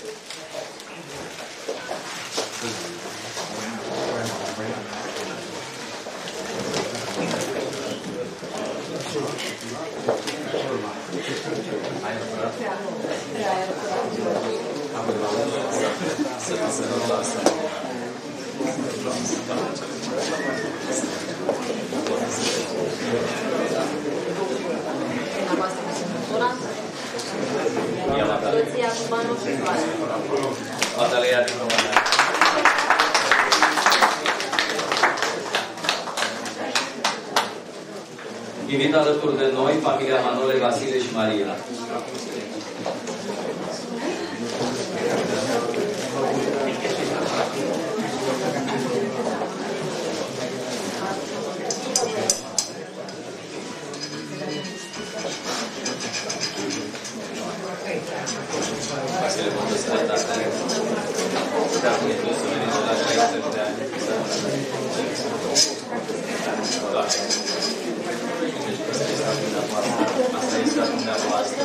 Invit alături de noi familia Manole, Vasile și Maria. Vasile, poate să le dați dar nu e plus să veniți la 60 de ani. Asta este dumneavoastră.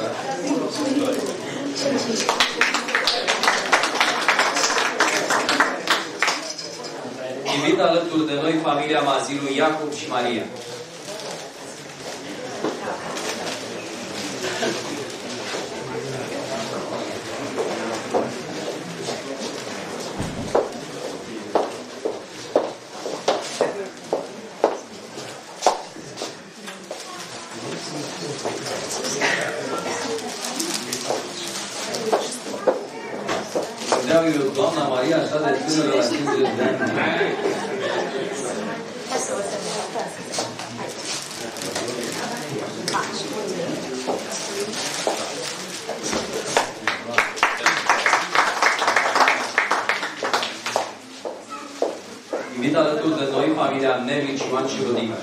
Invit alături de noi familia Mazilu, Iacob și Maria. Doamna Maria, așa de tânără la 50 de ani. Invit alături de noi familia Nerlici, Ioan și Rodica.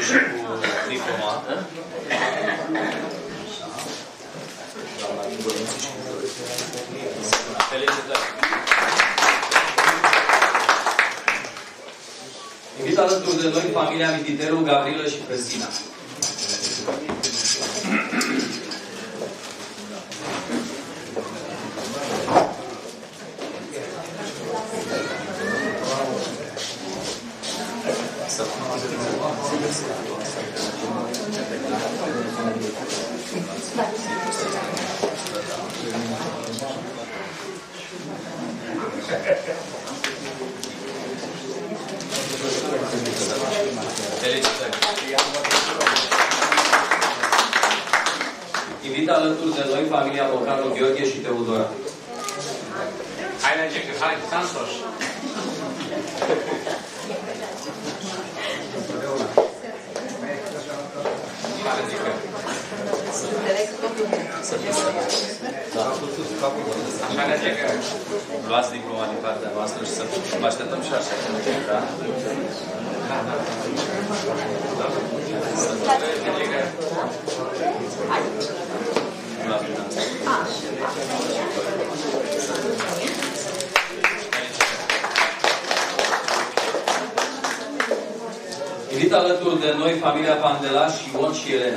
și cu diploma. Felicitări! Invit alături de noi familia Mititelu, Gavrilă și Căsina. Invit alături de noi familia Bocanu, Gheorghe și Teodora. Hai, Negecă, hai, Santos! Așa, Negecă, luați diploma din partea noastră și să vă așteptăm și așa. Da? Invit alături de noi familia Pandelaș, Ion și Elena.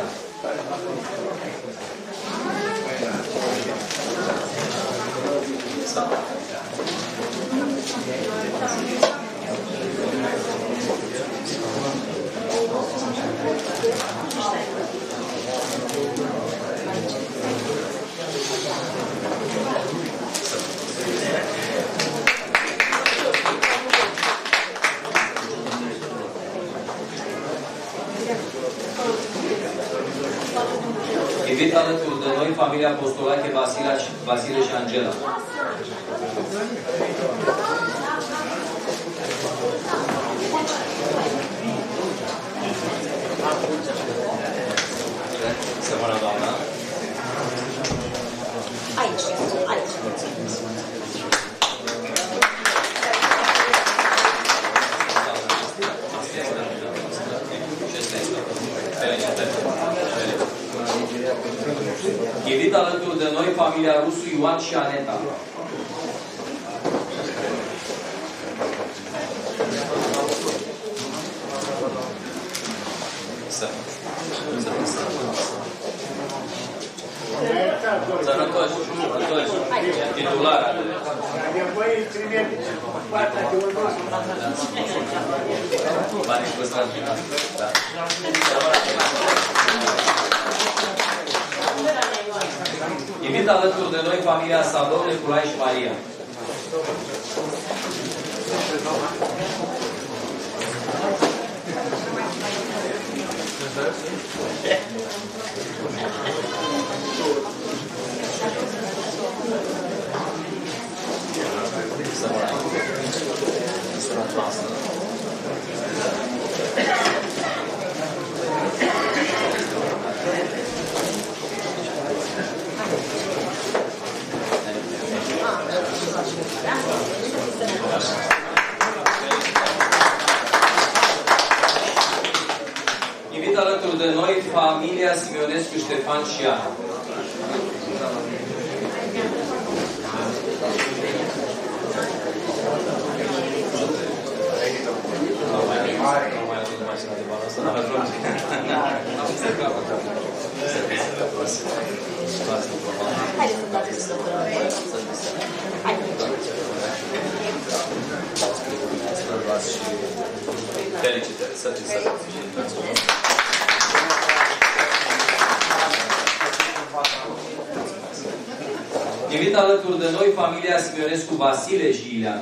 Invit alături de noi familia Apostolache, Vasile și Angela. Să mână, doamna. Aici, aici. Invit alături de noi familia Rusu, Ioan și Aneta. Sănătoși, titulara de... Banii păstrați din asta. Da. Invit alături de noi familia Sabău, Neculai și Maria. Invit alături de noi familia Simionescu, Ștefan și Ana. Haideți să-mi dați să Felicitări, să fiți sănătoși. Invit alături de noi familia Simionescu, Vasile și Ileana.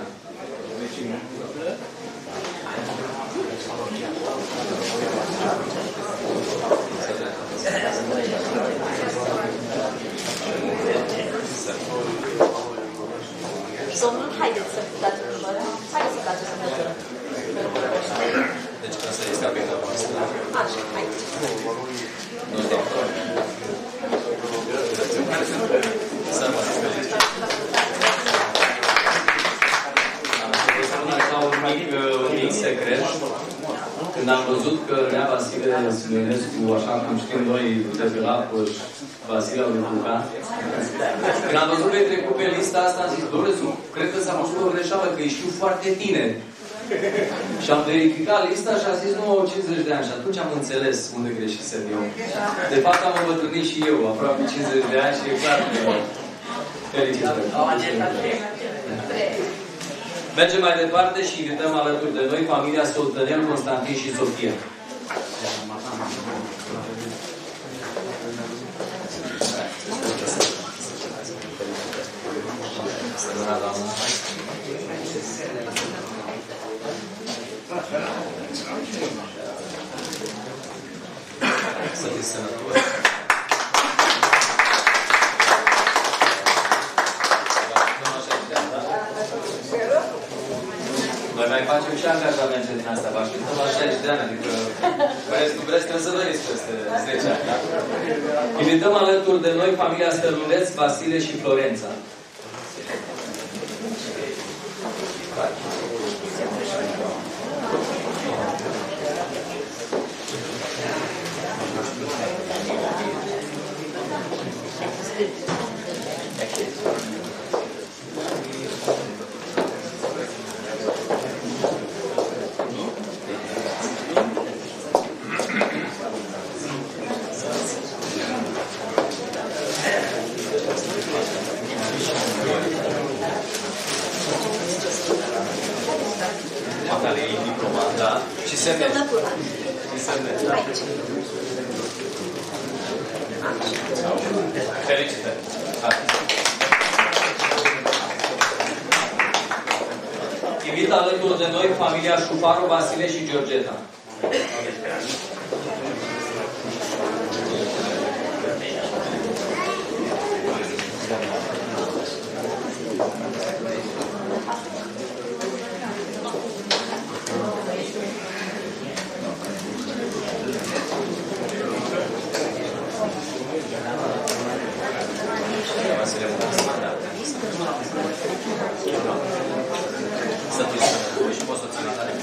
Domnul, haideți să dați un număr. Haideți să dați o semnătură. Deci ca să este aplicată voastră. Așa, haideți. Nu dau. Să mă felicit. Am să vă spun așa un mic secret. Când am văzut că Nea Vasile Simionescu, așa cum știm noi, de pe Lapăș, Vasile lui Vulcan, când am văzut că e trecut pe lista asta, am zis, Dorețu, cred că s-a făcut o greșeală, că ești foarte tineri. Și am verificat lista și am zis, nu, 50 de ani. Și atunci am înțeles unde greșisem eu. De fapt, am îmbătrânit și eu, aproape 50 de ani și e clar că... Felicitări. Mergem mai departe și invităm alături de noi familia Soltănel, Constantin și Sofia. Să fiți sănătoși. Noi mai facem și angajamente din asta. Vă așteptăm la 60 de ani, adică vreți trebuie să veniți peste 10 ani. Da? Invităm alături de noi familia Stăluleț, Vasile și Florența. Felicitări! Invit alături de noi familia Șufaru, Vasile și Georgeta. Să fiți sănătoși și poți să țină tare.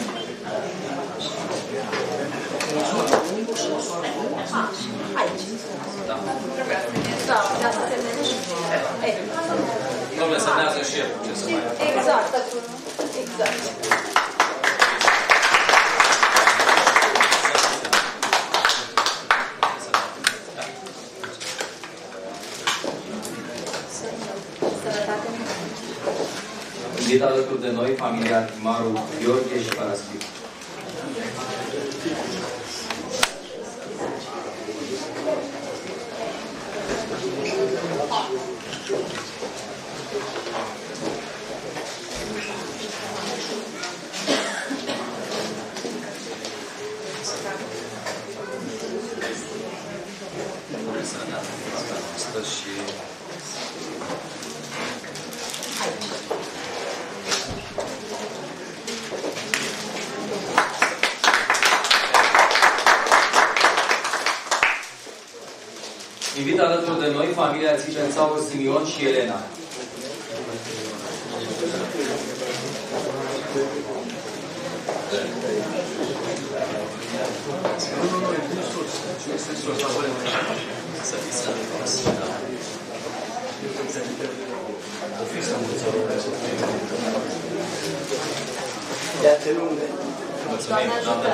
Aici. Da. Da, da, să semneze și... Dom'le, semnează și el. Ce să mai... Exact. Exact. Invit alături de noi familia Timaru, Gheorghe și Paraschiv. Invit alături de noi familia Țipențaur, Simion și Elena. Să fiți sănătoși. Ia-te lunge. Mulțumim, doamne.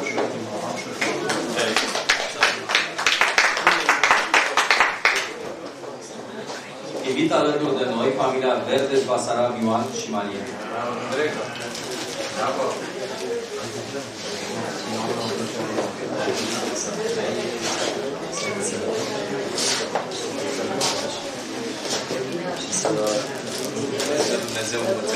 Invit alături de noi familia Verdes, Basarab, Ioan și Maria. Dumnezeu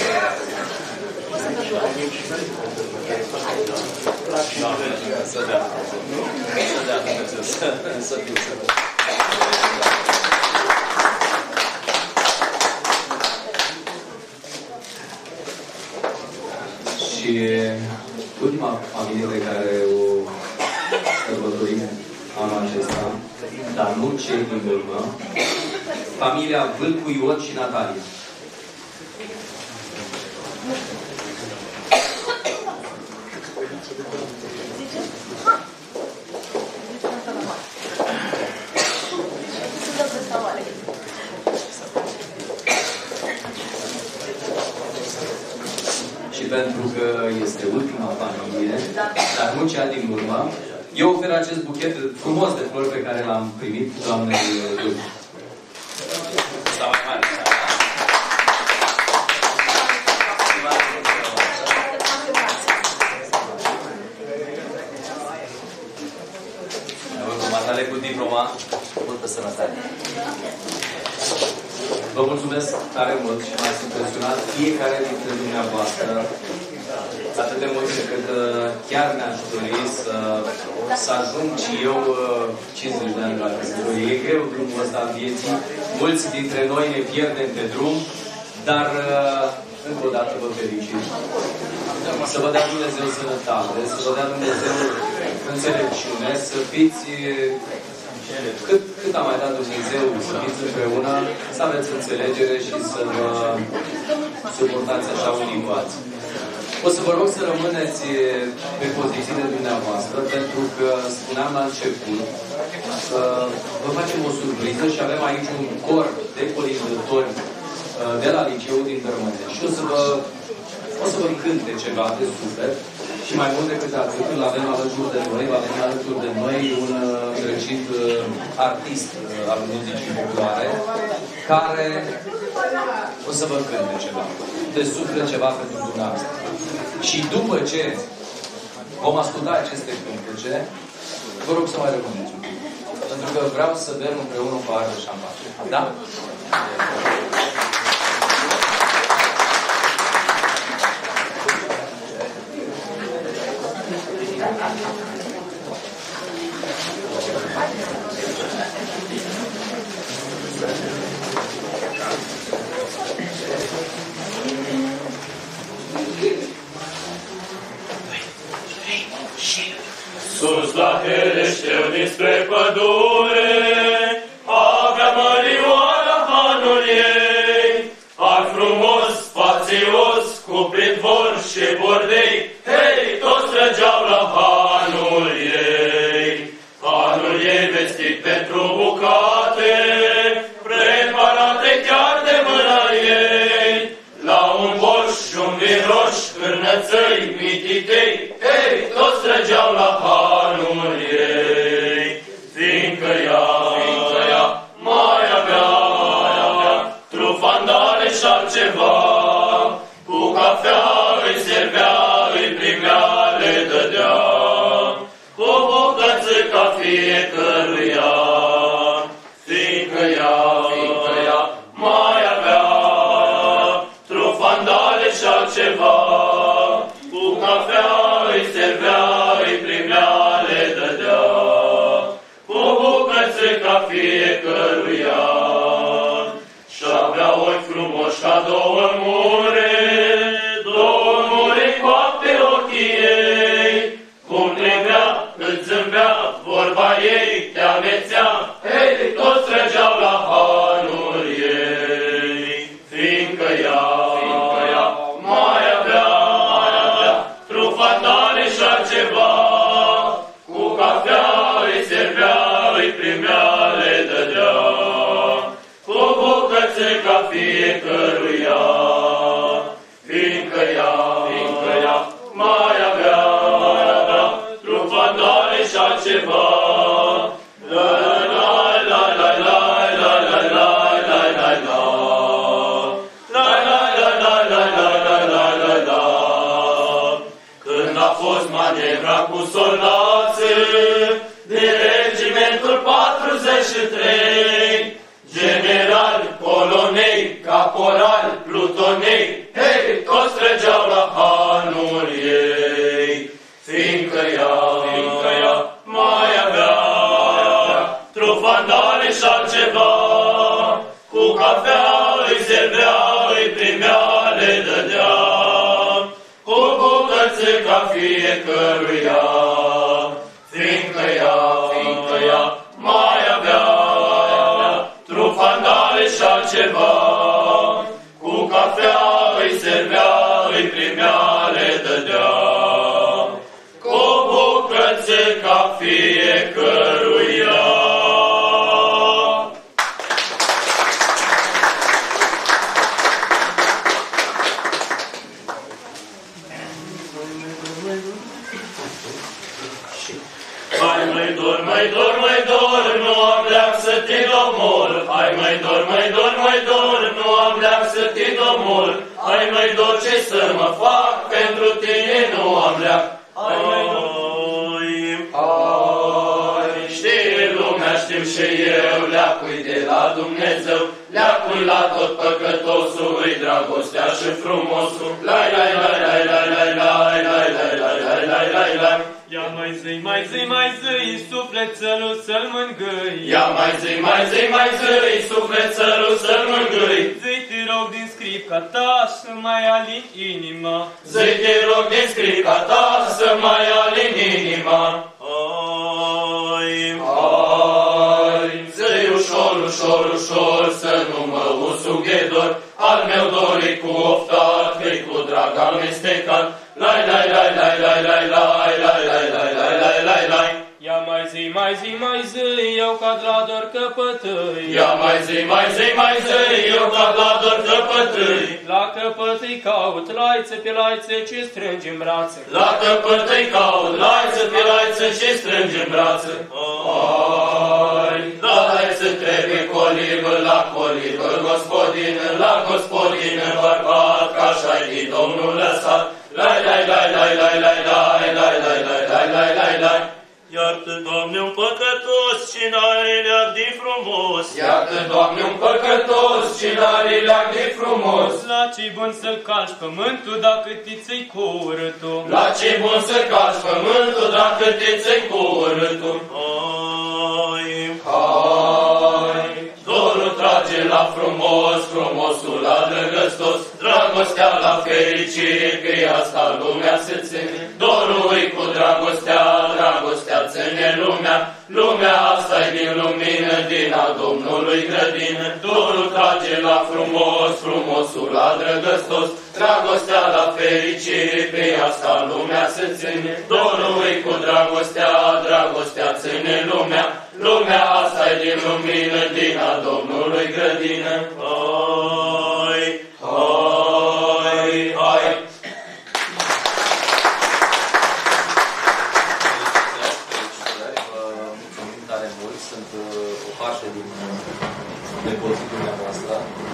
să dea Dumnezeu să fiu sănătos. Și ultima familie pe care o sărbătorim anul acesta, dar nu cei din urmă, familia Vâlcu, Ion și Natalia. Ziceți pentru că este ultima familie, dar nu cea din urmă, eu ofer acest buchet frumos de flori pe care l-am primit doamnei Dulce. Asta mai mare. Matale cu diploma, multă sănătate. Vă mulțumesc tare mult și m-ați impresionat fiecare dintre dumneavoastră atât de mult încât chiar mi-aș dori să ajung și eu 50 de ani la căsătorie. E greu drumul ăsta în vieții. Mulți dintre noi ne pierdem pe drum, dar încă o dată vă felicit. Să vă dea Dumnezeu sănătate, să vă dea Dumnezeu înțelepciune, să fiți cât a mai dat Dumnezeu să fiți împreună, să aveți înțelegere și să vă suportați așa unii cu alții. O să vă rog să rămâneți pe pozițiile dumneavoastră, pentru că spuneam la început că vă facem o surpriză și avem aici un cor de colindători de la liceul din Tărmănești. Și o să vă cânte ceva de suflet. Și mai mult decât atât, îl avem alături de noi, va veni alături de noi un îndrăgit artist al muzicii populare, care o să vă cânte ceva, de suflet ceva pentru dumneavoastră. Și după ce vom asculta aceste cântece, vă rog să mai rămâneți un pic. Pentru că vreau să bem împreună un pahar de șampanie. Da? Sus la Heleșteu dinspre pădure, avea mărioara hanul ei, ar frumos, spațios, cu pridvor și bordei, hei, toți trăgeau la hanul ei. Hanul ei vestit pentru bucate, preparate chiar de mâna ei, la un borș și un vin roș, cârnățăi, mititei, hei, toți trăgeau la hanul ei. Fiindcă ea mai avea trufandare și altceva, cu cafea îi servea, îi primea, le dădea, cu bucățica fiecăruia. Fiindcă ea mai avea trufandare și altceva, cu cafea îi servea, îi primea, le dădea, cu bucățica fiecăruia. Și-avea ochi frumoși ca două muri coapte ochii ei, cum privea, cât zâmbea, vorba ei te amețea, hei, toți trăgeau la hanul ei. Fiindcă ea mai avea trufandare și altceva, cu cafea îi servea, îi primea, le dădea, cu bucățica fiecăruia. Fiindcă ea mai avea trufandare și altceva, când a fost manevra cu soldații din regimentul 43, generali, colonei, caporali, plutonei, hei, toți trăgeau la hanul ei. Fiindcă ea mai avea trufandare și altceva, cu cafea îi servea, îi primea, le dădea, cu bucățica fiecăruia. Fiindcă ea mai avea trufandare și altceva, cu cafea îi servea, îi primea, le dădea, cu bucățica fiecăruia. mai dor, mai dor, mai dor, nu am leac să te domol. Hai mai dor, mai dor, mai dor, nu am leac să te domol. Hai mai dor, ce să mă fac, pentru tine nu am leac. Hai mai dor. Știe lumea, știu și eu, leacul de la Dumnezeu, leacul la tot păcătosul, îi dragostea și frumosul. Lai, lai, lai, lai, lai, lai, lai, lai, lai, lai, lai, lai, lai, lai. Ia mai zi, mai zi, mai zi, sufletelul să-l mângâi. Ia mai zi, mai zi, mai zi, sufletelul să-l mângâi. Zi, te rog din scripca ta să mai alin inima. Zi, te rog din scripca ta să mai alin inima. Zi, ușor, ușor, ușor, să nu mă usughe dor. Al meu dori cu oftat, că-i cu drag amestecat. Lai, lai, lai, lai, lai, lai, lai, lai, lai, lai, lai, lai, lai, lai. Ia mai zi, mai zi, mai zi, eu cad la dor căpătâi. Ia mai zi, mai zi, mai zi, eu cad la dor căpătâi. La căpătâi caut laiță pe laiță ce strângi în brațe. La căpătâi caut laiță pe laiță ce strângi în brațe. La laiță trebuie colivă, la colivă gospodină, la gospodină bărbat, ca așa-i din Domnul lăsat. Lai, lai, lai, lai, lai, lai, lai, lai, lai, lai, lai, lai, lai, lai. Iartă, Doamne, un păcătos și n-are leac de frumos. Iartă, Doamne, un păcătos și n-are leac de frumos. La ce-i bun să-l calci pământul dacă te ții cu urâtul. La ce-i bun să calci pământul dacă te ții cu urâtul. Hai, dorul trage la frumos, frumosul la drăgăstos, dragostea la fericire, că-i asta lumea se ține. Dorul îi cu dragostea, dragostea ține lumea, lumea asta-i din lumină, din a Domnului grădină. Dorul trage la frumos, frumosul la drăgăstos, dragostea la fericire, pe asta lumea se ține. Dorul îi cu dragostea, dragostea ține lumea, lumea asta-i din lumină, din a Domnului grădină. Hai, hai, hai. Mulțumim tare mult, sunt o parte din depozitul dumneavoastră.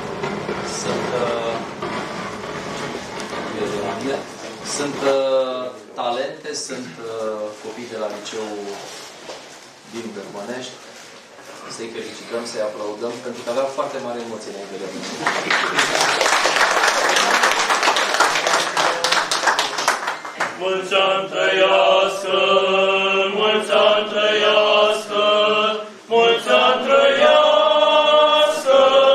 Sunt talente, sunt copii de la liceu din Gărmănești. Să-i felicităm, să-i aplaudăm, pentru că aveau foarte mare emoție înainte de noi. Mulți ani trăiască, mulți ani trăiască, mulți ani trăiască,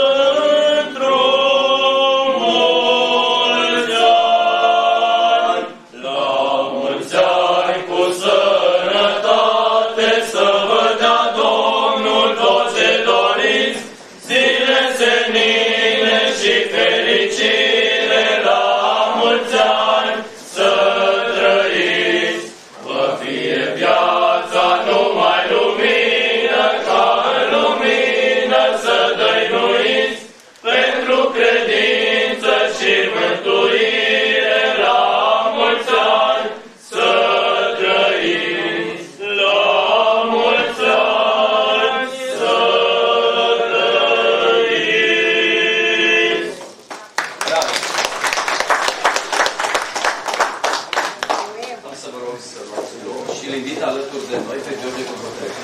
într-un mulți ani. La mulți ani cu sănătate, să vă dea Domnul tot ce doriți, zile senine și fericire la mulți ani. Să trăiți, vă fie viața numai lumină, ca în lumină să dăinuiți, pentru credință și mântuire la mulți ani. Să trăiți, la mulți ani, să trăiți. Bravo! Am să vă rog să luați loc și îl invit alături de noi pe George Copătrecu.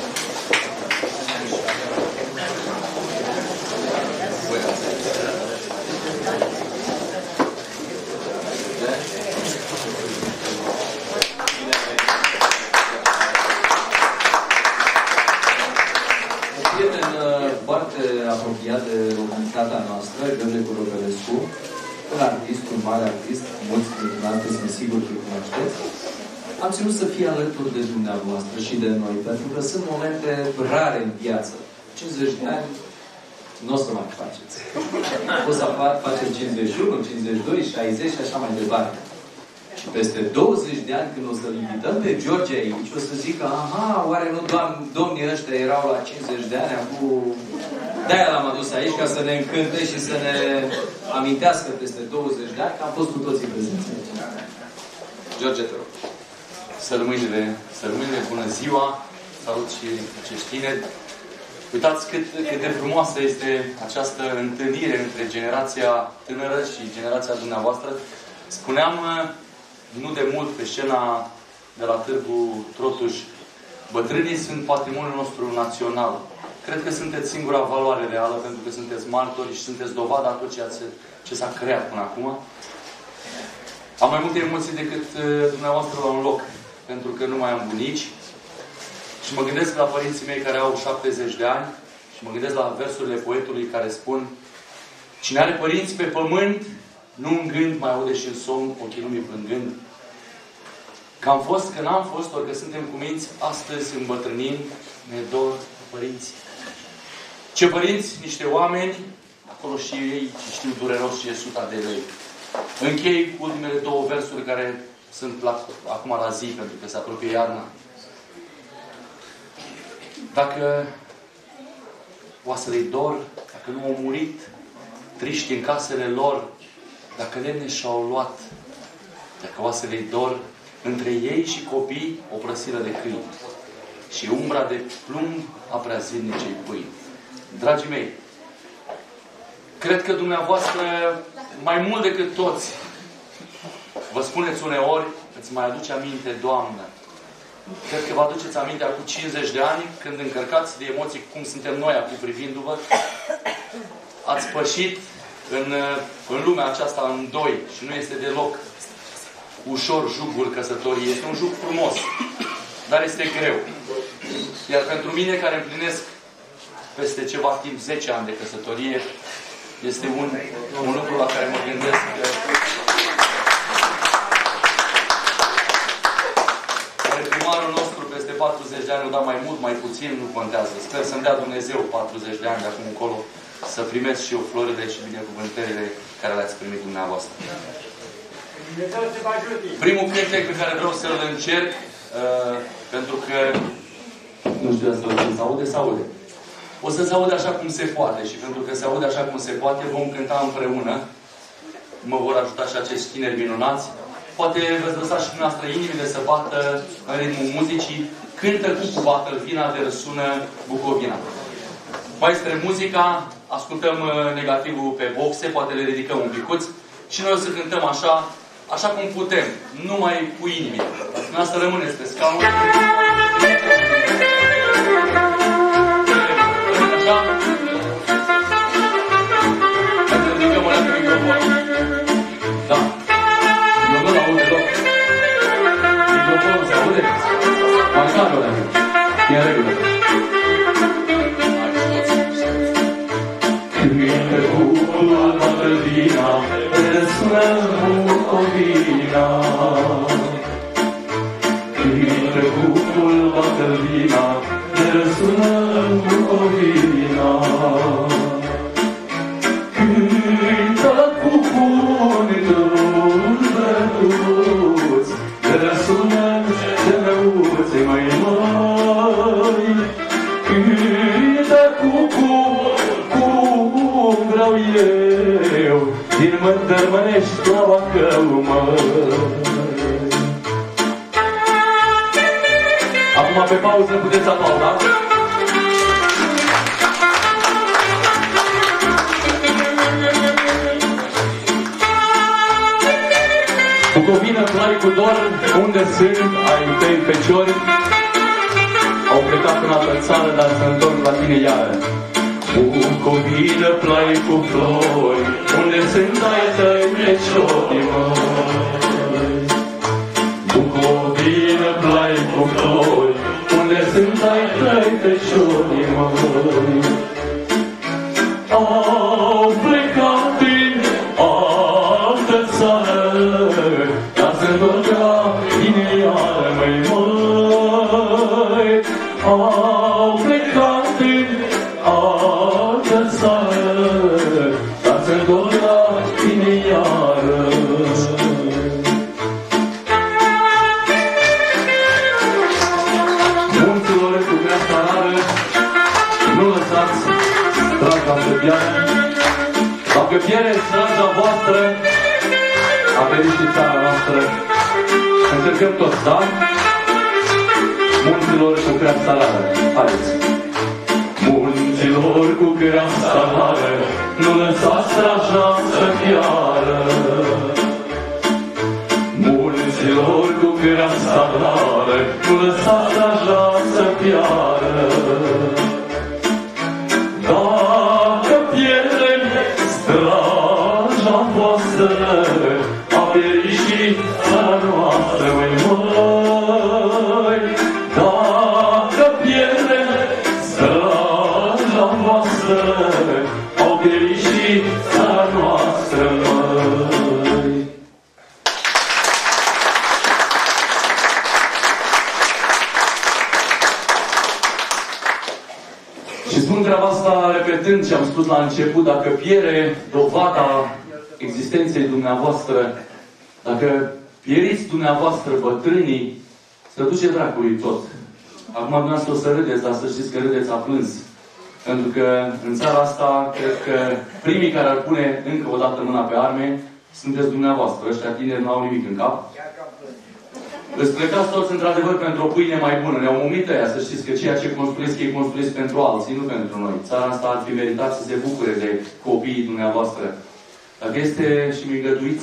Un prieten foarte apropiat de românitatea noastră, George Copătrecu, un artist, un mare artist, mulți dintre noi sunt sigur că îl cunoașteți. Am ținut să fie alături de dumneavoastră și de noi, pentru că sunt momente rare în viață. 50 de ani nu o să mai faceți. O să faceți 51, 52, 60 și așa mai departe. Și peste 20 de ani, când o să-l invităm pe George aici, o să zică, aha, oare nu domnii ăștia erau la 50 de ani, acum... De-aia l-am adus aici, ca să ne încânte și să ne amintească peste 20 de ani, că am fost cu toții prezenți aici. George, te rog. Sărmâinile, bună ziua! salut și acești tineri. Uitați cât de frumoasă este această întâlnire între generația tânără și generația dumneavoastră. Spuneam nu de mult pe scena de la Târgu Trotuș, bătrânii sunt patrimoniul nostru național. Cred că sunteți singura valoare reală, pentru că sunteți martori și sunteți dovada a tot ceea ce s-a creat până acum. Am mai multe emoții decât dumneavoastră la un loc, pentru că nu mai am bunici. Și mă gândesc la părinții mei care au 70 de ani și mă gândesc la versurile poetului care spun: cine are părinți pe pământ, nu în gând mai aude și în somn ochii lumii plângând. Că am fost, că n-am fost, ori că suntem cuminți, astăzi îmbătrânim, ne dor părinții. Ce părinți, niște oameni, acolo și ei știu dureros ce e suta de lei. Închei cu ultimele două versuri care sunt acum la zi, pentru că se apropie iarna. Dacă oasele-i dor, dacă nu au murit triști în casele lor, dacă lemne și-au luat, dacă oasele-i dor, între ei și copii o prăsiră de câini și umbra de plumb a preazilnicei pâini. Dragii mei, cred că dumneavoastră, mai mult decât toți, vă spuneți uneori, îți mai aduce aminte, Doamnă. Cred că vă aduceți aminte acum 50 de ani, când încărcați de emoții, cum suntem noi acum privindu-vă, ați pășit în lumea aceasta în doi și nu este deloc ușor jugul căsătoriei. Este un jug frumos, dar este greu. Iar pentru mine, care împlinesc peste ceva timp 10 ani de căsătorie, este un lucru la care mă gândesc primarul nostru peste 40 de ani o da mai mult, mai puțin, nu contează. Sper să-mi dea Dumnezeu 40 de ani de acum încolo să primesc și eu florile și binecuvântările care le-ați primit dumneavoastră. Primul cântec pe care vreau să-l încerc, pentru că nu știu asta, se aude, se aude. O să se aude așa cum se poate și pentru că se aude așa cum se poate, vom cânta împreună. Mă vor ajuta și acești tineri minunați. Poate veți lăsa și dumneavoastră inimile să bată în ritmul muzicii. Cântă cu Bacălvina de răsună Bucovina. Maestre muzica, ascultăm negativul pe boxe, poate le ridicăm un picuț și noi o să cântăm așa cum putem, numai cu inimile. Dumneavoastră rămâneți pe scaun. Așa. Hai să ridicăm o dată microfonul. Da. Eu nu l-aud deloc. Microfonul se aude? Marcare o dată. E în regulă. Cântă cucul Bacălvina, răsună Bucovina. Cântă cucul Bacălvina, răsună Bucovina. Cântă cucul drăguț, răsună genăuțe mai măi. Cântă cum vreau eu, din Mândărmănești la Bacău, măi. Acum pe pauză puteți aplauda. Bucovina, plai cu dor, unde sunt ai tăi feciori? Au plecat în altă țară, dar se întorc la tine iară. Bucovina, plai cu flori, unde sunt ai tăi feciori, măi. Bucovina, plai cu flori, unde sunt ai tăi feciori, măi. Au plecat în altă țară, dar se întorc la tine iară, măi, măi. Au plecat în altă țară, dar se întorc la tine iară. Munților cu greasta rară, nu lăsați straja să piară. Dacă piere straja voastră, a venit și țara noastră. Încercăm toți, da? Munților cu creasta lară. Haideți! Munților cu creasta lară, nu lăsați straja să piară. Munților cu creasta lară, nu lăsați straja să piară. Dacă pierdem straja voastră, a pierit și țara noastră, măi, măi. Dacă pierdem straja voastră, au pierit și țara noastră, măi. Și spun treaba asta repetând ce am spus la început, dacă pierde dovada existenței dumneavoastră, dacă pieriți dumneavoastră bătrânii, să duce dracului tot. Acum dumneavoastră o să râdeți, dar să știți că râdeți a plâns. Pentru că în țara asta, cred că primii care ar pune încă o dată mâna pe arme, sunteți dumneavoastră. Ăștia tineri nu au nimic în cap. Îți plecați toți într-adevăr pentru o pâine mai bună. Ne-au mumit aia, să știți că ceea ce construiesc ei construiesc pentru alții, nu pentru noi. Țara asta ar fi meritat să se bucure de copiii dumneavoastră. Dacă este și mi îngăduiți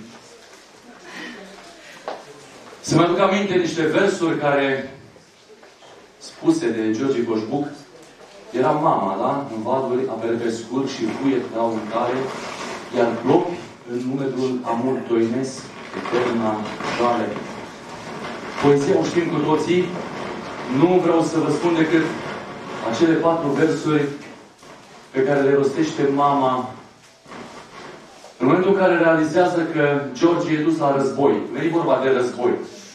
să mă aduc aminte niște versuri care, spuse de George Coșbuc, era mama, da? În vaduri apere pe scurt și puie dau mâncare, iar plopi în numedul amur toinesc, eterna jale. Poezia o știm cu toții. Nu vreau să vă spun decât acele 4 versuri pe care le rostește mama în momentul în care realizează că George e dus la război. Nu e vorba de război.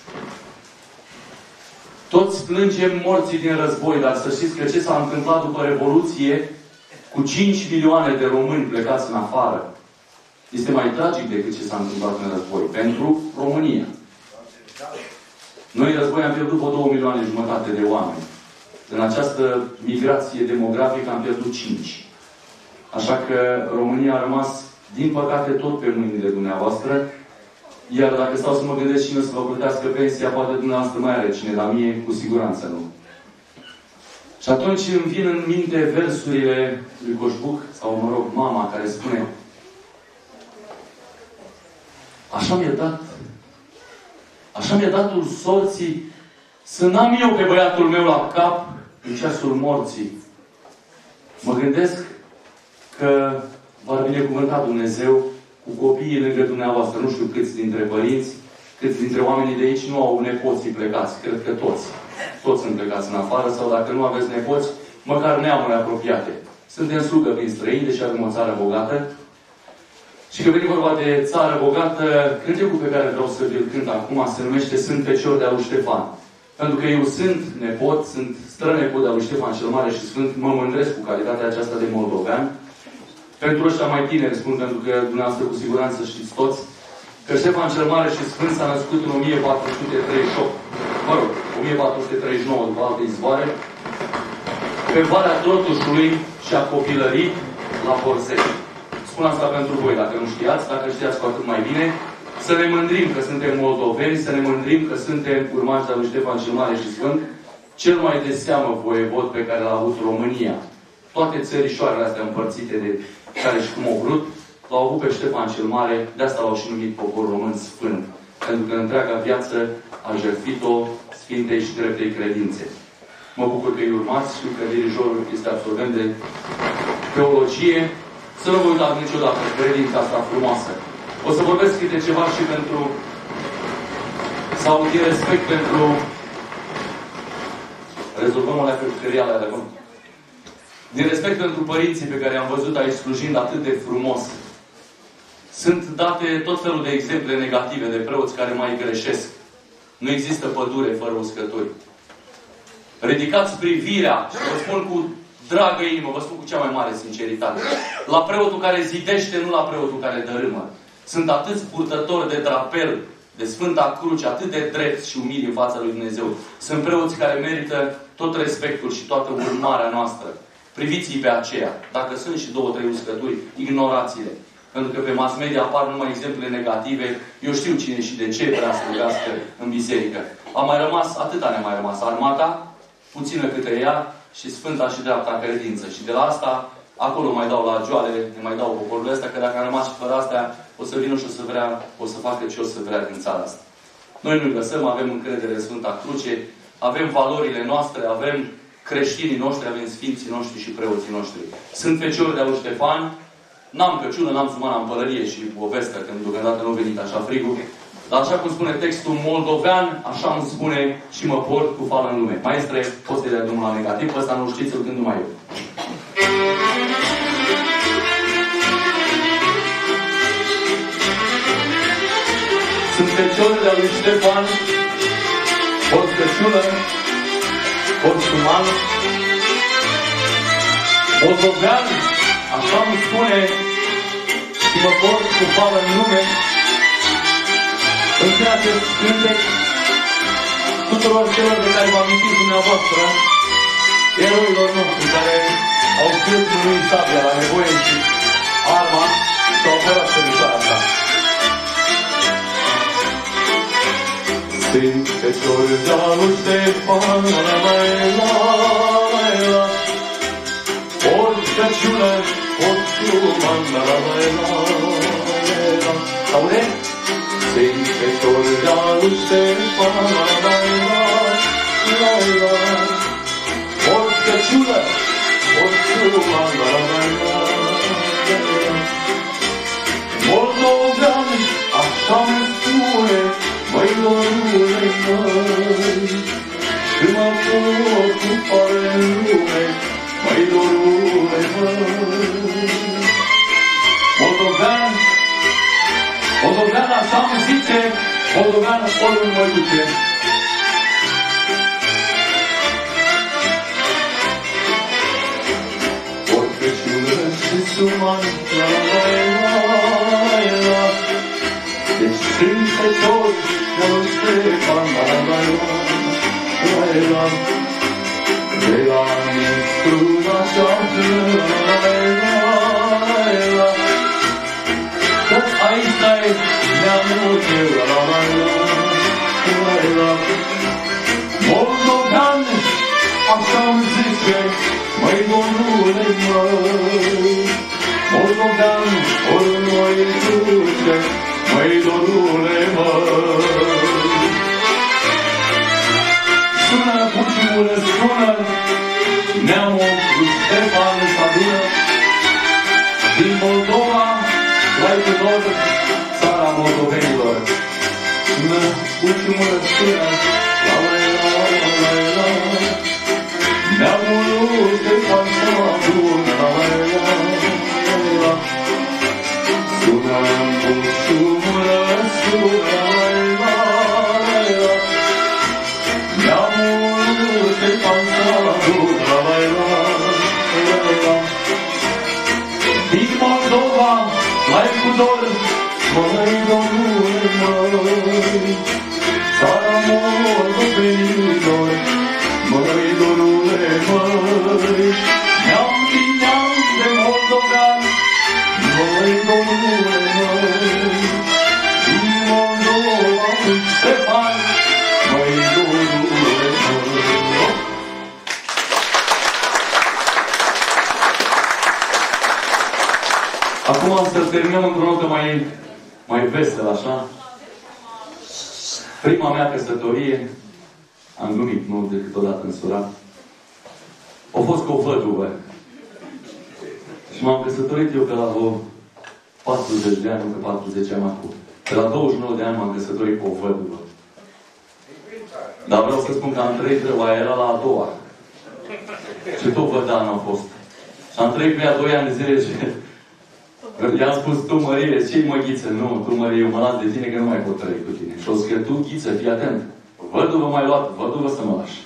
Toți plângem morții din război, dar să știți că ce s-a întâmplat după Revoluție cu 5 milioane de români plecați în afară este mai tragic decât ce s-a întâmplat în război. Pentru România. Noi în război am pierdut vreo 2 milioane jumătate de oameni. În această migrație demografică am pierdut 5. Așa că România a rămas, din păcate, tot pe mâinile dumneavoastră. Iar dacă stau să mă gândesc cine să vă plătească pensia, poate dumneavoastră mai are cine, dar mie cu siguranță nu. Și atunci îmi vin în minte versurile lui Coșbuc, sau mă rog, mama, care spune: așa mi-a dat sorții să n-am eu pe băiatul meu la cap în ceasul morții. Mă gândesc că v-ar binecuvânta Dumnezeu cu copiii lângă dumneavoastră. Nu știu câți dintre părinți, câți dintre oamenii de aici nu au nepoții plecați. Cred că toți. Toți sunt plecați în afară, sau dacă nu aveți nepoți, măcar neamuri apropiate. Suntem slugă prin străini, deși avem o țară bogată. Și că veni vorba de țară bogată, cântecul pe care vreau să vi-l cânt acum se numește Sunt Fecior de-a lui Ștefan. Pentru că eu sunt nepot, sunt strănepot de-a lui Ștefan cel Mare și Sfânt, mă mândresc cu calitatea aceasta de moldovean. Pentru ăștia mai tineri spun, pentru că dumneavoastră cu siguranță știți toți, că Ștefan cel Mare și Sfânt s-a născut în 1438. Mă rog, 1439, după alte izvoare, pe Valea Trotușului și a copilărit la Borsești. Spun asta pentru voi, dacă nu știați, dacă știați cu atât mai bine, să ne mândrim că suntem moldoveni, să ne mândrim că suntem urmași de lui Ștefan cel Mare și Sfânt, cel mai de seamă voievod pe care l-a avut România. Toate țărișoarele astea împărțite de care și cum au vrut, l-au avut pe Ștefan cel Mare, de asta l-au și numit popor român sfânt. Pentru că întreaga viață a jertfit-o sfintei și dreptei credințe. Mă bucur că îi urmați, știu că dirijorul este absolvent de teologie. Să nu vă uitați niciodată credința asta frumoasă. O să vorbesc câte ceva și pentru sau din respect pentru rezolvăm o leacă crială de mult. Din respect pentru părinții pe care am văzut aici slujind atât de frumos, sunt date tot felul de exemple negative de preoți care mai greșesc. Nu există pădure fără uscături. Ridicați privirea și vă spun cu dragă inimă, vă spun cu cea mai mare sinceritate, la preotul care zidește, nu la preotul care dărâmă. Sunt atâți purtători de drapel, de Sfânta Cruce, atât de drepți și umili în fața lui Dumnezeu. Sunt preoți care merită tot respectul și toată urmarea noastră. Priviți-i pe aceea. Dacă sunt și 2-3 uscături, ignorați-le. Pentru că pe mass media apar numai exemplele negative. Eu știu cine și de ce vrea să rugească în biserică. A mai rămas, atâta ne-a mai rămas. Armata, puțină câte ea, și sfânta și dreapta credință. Și de la asta, acolo mai dau la joale, ne mai dau poporurile astea, că dacă am rămas și fără astea, o să vină și o să facă ce o să vrea din țara asta. Noi nu-i lăsăm, avem încredere în Sfânta Cruce, avem valorile noastre, avem creștinii noștri, avem sfinții noștri și preoții noștri. Sunt feciori de-a lui Ștefan, n-am căciună, n-am zumana în pălărie și o vestă, când deocamdată nu a venit așa frigul. Dar așa cum spune textul moldovean, așa îmi spune și mă port cu fală în lume. Maestre, poți să-i dea drumul la negativ, ăsta nu știți, îl cânt numai eu. Sunt feciori de-a lui Ștefan, porți căciună, porți uman, moldovean, așa îmi spune și mă port cu fală în lume. În acest cântec, tuturor celor de care vă amintiți dumneavoastră, eroilor noștri care au știut lui sabia la nevoie și arma și au apărat sărișoara asta. Sunt feciori de-a lui Ștefan, la porți căciună, porți uman, aude? Sunt feciori de-a lui Ștefan, porți căciună, porți uman, moldovean, așa-mi spune, măi, dorule, măi, când mă pot cu fală în lume, măi, dorule, măi. Moldovean, așa-mi zice, moldovean, oriunde mă duce. Ori căciună și suman, la, deci sunt feciori de-a lui Ștefan, de la mistruga ceață, că aici stai neamul tău, moldovean, așa-mi zice, măi, domnule, măi, moldovean, ori noi duce, măi, dorule, măi. Sună, puciule, sună, neamul lui Ștefan s-adună, din Moldova, la Ecuador, țara moldovenilor. Sună, puciule, sună, la, neamul lui Ștefan s-adună, la, sună, puciule, sună, din Moldova, la Ecuador, măi, domnule, măi, țara moldovenilor, măi, dorule, măi, neam din neam de moldovean, măi, domnule, măi, din Moldova, lui Ștefan, măi, dorule, măi. Acum să terminăm într-o notă mai veselă, așa. Prima mea căsătorie, am glumit, nu decât odată în sura, a fost cu o văduvă. Și m-am căsătorit eu pe la 40 de ani, nu pe 40 ani acum. Pe la 29 de ani m-am căsătorit cu o văduvă. Dar vreau să spun că am trăit rău, aia era la a doua. Și tot vădan am fost. Și am trăit cu ea 2 ani de zile și i-am spus, tu, Mărie, ce-i mă, Ghiță? Nu, tu, Mărie, eu mă las de tine că nu mai pot trăi cu tine. Și o zic, tu, Ghiță, fii atent. Văduvă m-ai luat, văduvă să mă lași.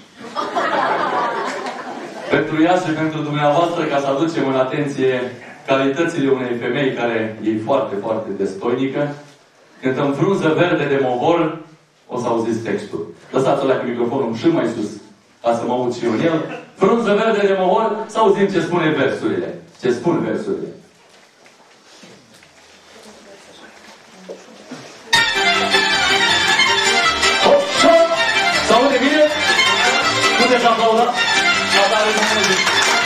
Pentru ea și pentru dumneavoastră, ca să aducem în atenție calitățile unei femei care e foarte, foarte destoinică, cântăm Frunză verde de Mogol, o să auziți textul. Lăsați-o la cu microfonul și mai sus, ca să mă aud și eu în el. Frunză verde de Mogol, să auzim ce spune versurile. Ce spun versurile. da? La tare de muzică.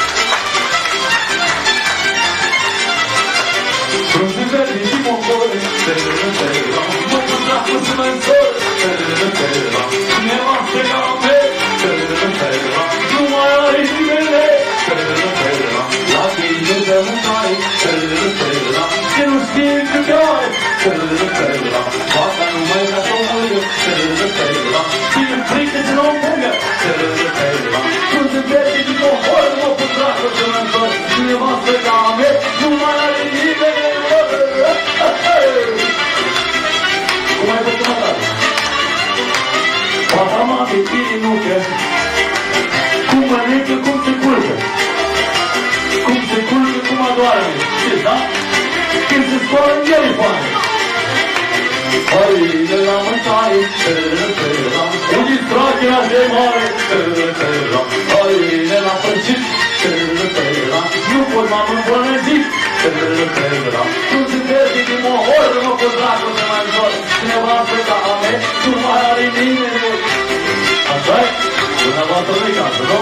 Frunze verdi și mongole, mă cu dracu să mă însor, nevastă ca mea, nu mai are nimeni, la tine de mâncare, ce nu știe câte ore, fata nu mai vrea să o mângă, și-i frică să nu o pungă, frunze verdi și mongole, mă cu dracu să mă însor, nevastă ca mea, nu mai are nimeni. Cum ai făcut, mă, tată? Fata m-a amintit nucă, cum mănâncă, cum se culcă. Cum se culcă, cum adorme. Știți, da? Când se scoală în telefoane. Haide la mâncare, unii strachina de mare, haide la părcit, nu pot m-am îmbunăzit, nu se vede din mohor, mă pot dracu să mai întor, nevastă ca a mea, nu mai are nimeni. Așa-i? Dumneavoastră nu-i casă, nu?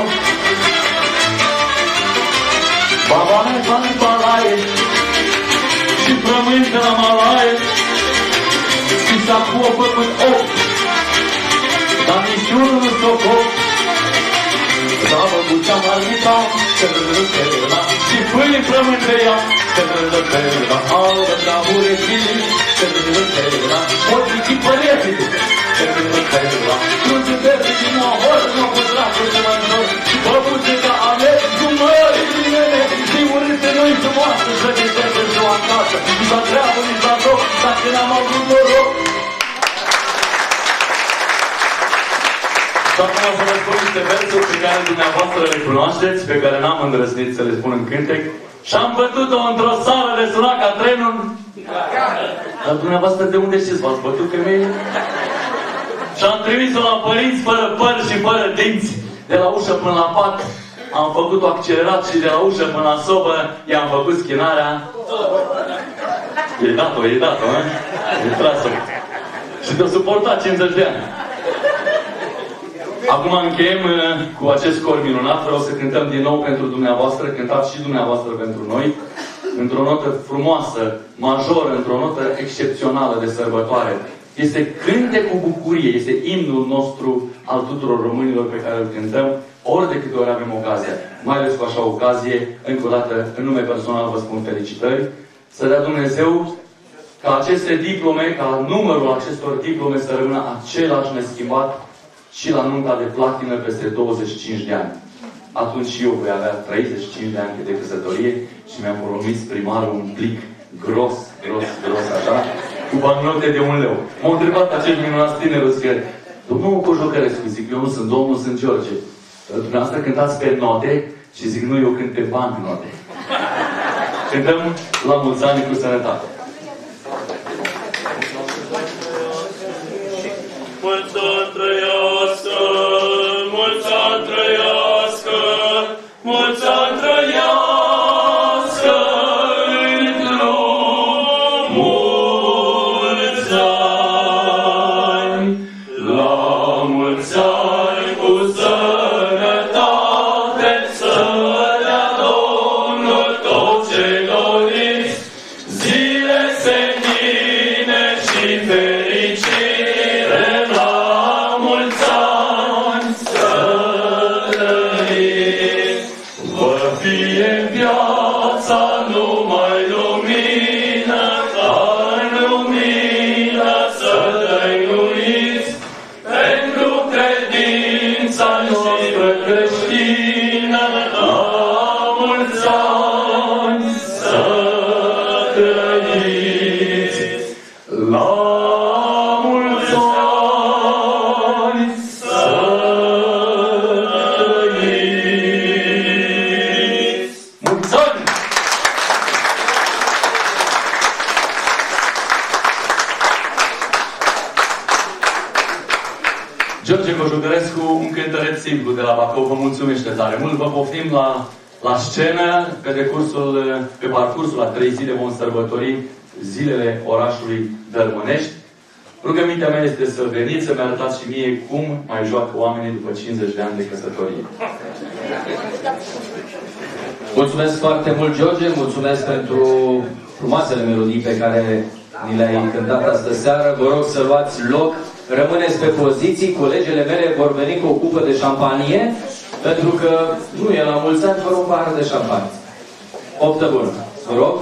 Baba mea s-a în balaie și frământă la malaie și s-a pupă în ochi, dar niciunul nu s-o cop. S-a făcut cea marmita, și pâine frământă ea, ală ca buretini, motichi păretini, frunze verzi din mohor, mă cu dracu să mă întor, și băbuțe ca ale, nu mă are nimeni, și urâte noi frumoasă, să ne trece ziua în casă, nici la treabă, nici la loc, dacă n-am avut noroc. Și acum să vă spun niște versuri pe care dumneavoastră le cunoașteți, pe care n-am îndrăznit să le spun în cântec. Și-am bătut-o într-o sală de suna ca trenul. Dar dumneavoastră de unde știți? V-ați bătut femeile? Și-am trimis-o la părinți fără păr și fără dinți. De la ușă până la pat am făcut-o accelerat și de la ușă până la sobă i-am făcut schinarea. E dat-o, e trasă. Și te-o suportat 50 de ani. Acum încheiem cu acest cor minunat. Vreau să cântăm din nou pentru dumneavoastră, cântați și dumneavoastră pentru noi, într-o notă frumoasă, majoră, într-o notă excepțională de sărbătoare. Este cânte cu bucurie, este imnul nostru al tuturor românilor pe care îl cântăm, ori de câte ori avem ocazia. Mai ales cu așa ocazie, încă o dată, în nume personal vă spun felicitări. Să dea Dumnezeu ca aceste diplome, ca numărul acestor diplome să rămână același neschimbat și la nunta de platină peste 25 de ani. Atunci și eu voi avea 35 de ani de căsătorie și mi-am promis primarul un plic gros, așa, cu bannote de 1 leu. M-au întrebat acești minunați tineri, zic, domnul Cojocarescu, zic, eu nu sunt domnul, sunt George. Dumneavoastră cântați pe note și zic, nu, eu cânt pe bancnote. Cântăm la mulți ani cu sănătate. Mulți ani trăiască, mulți ani trăiască, mulți ani trăiască în drum, mulți ani, la mulți ani cu sănătate, să dea Domnul tot ce doriți, zile senine și fericire. George Cojocarescu, un cântăreț simplu de la Bacău, vă mulțumește tare mult. Vă poftim la scenă, pe parcursul a 3 zile vom sărbători zilele orașului Dărmănești. Rugămintea mea este să veniți să-mi arătați și mie cum mai joacă oamenii după 50 de ani de căsătorie. Mulțumesc foarte mult, George, mulțumesc pentru frumoasele melodii pe care ni le-ai cântat astă seară. Vă rog să luați loc, rămâneți pe poziții, colegele mele vor veni cu o cupă de șampanie, pentru că nu e la mulți ani fără un pahar de șampanie. Optă bună, vă rog.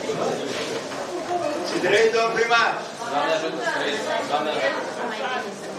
Și drept, domn primar! Doamne ajută, Doamne ajută!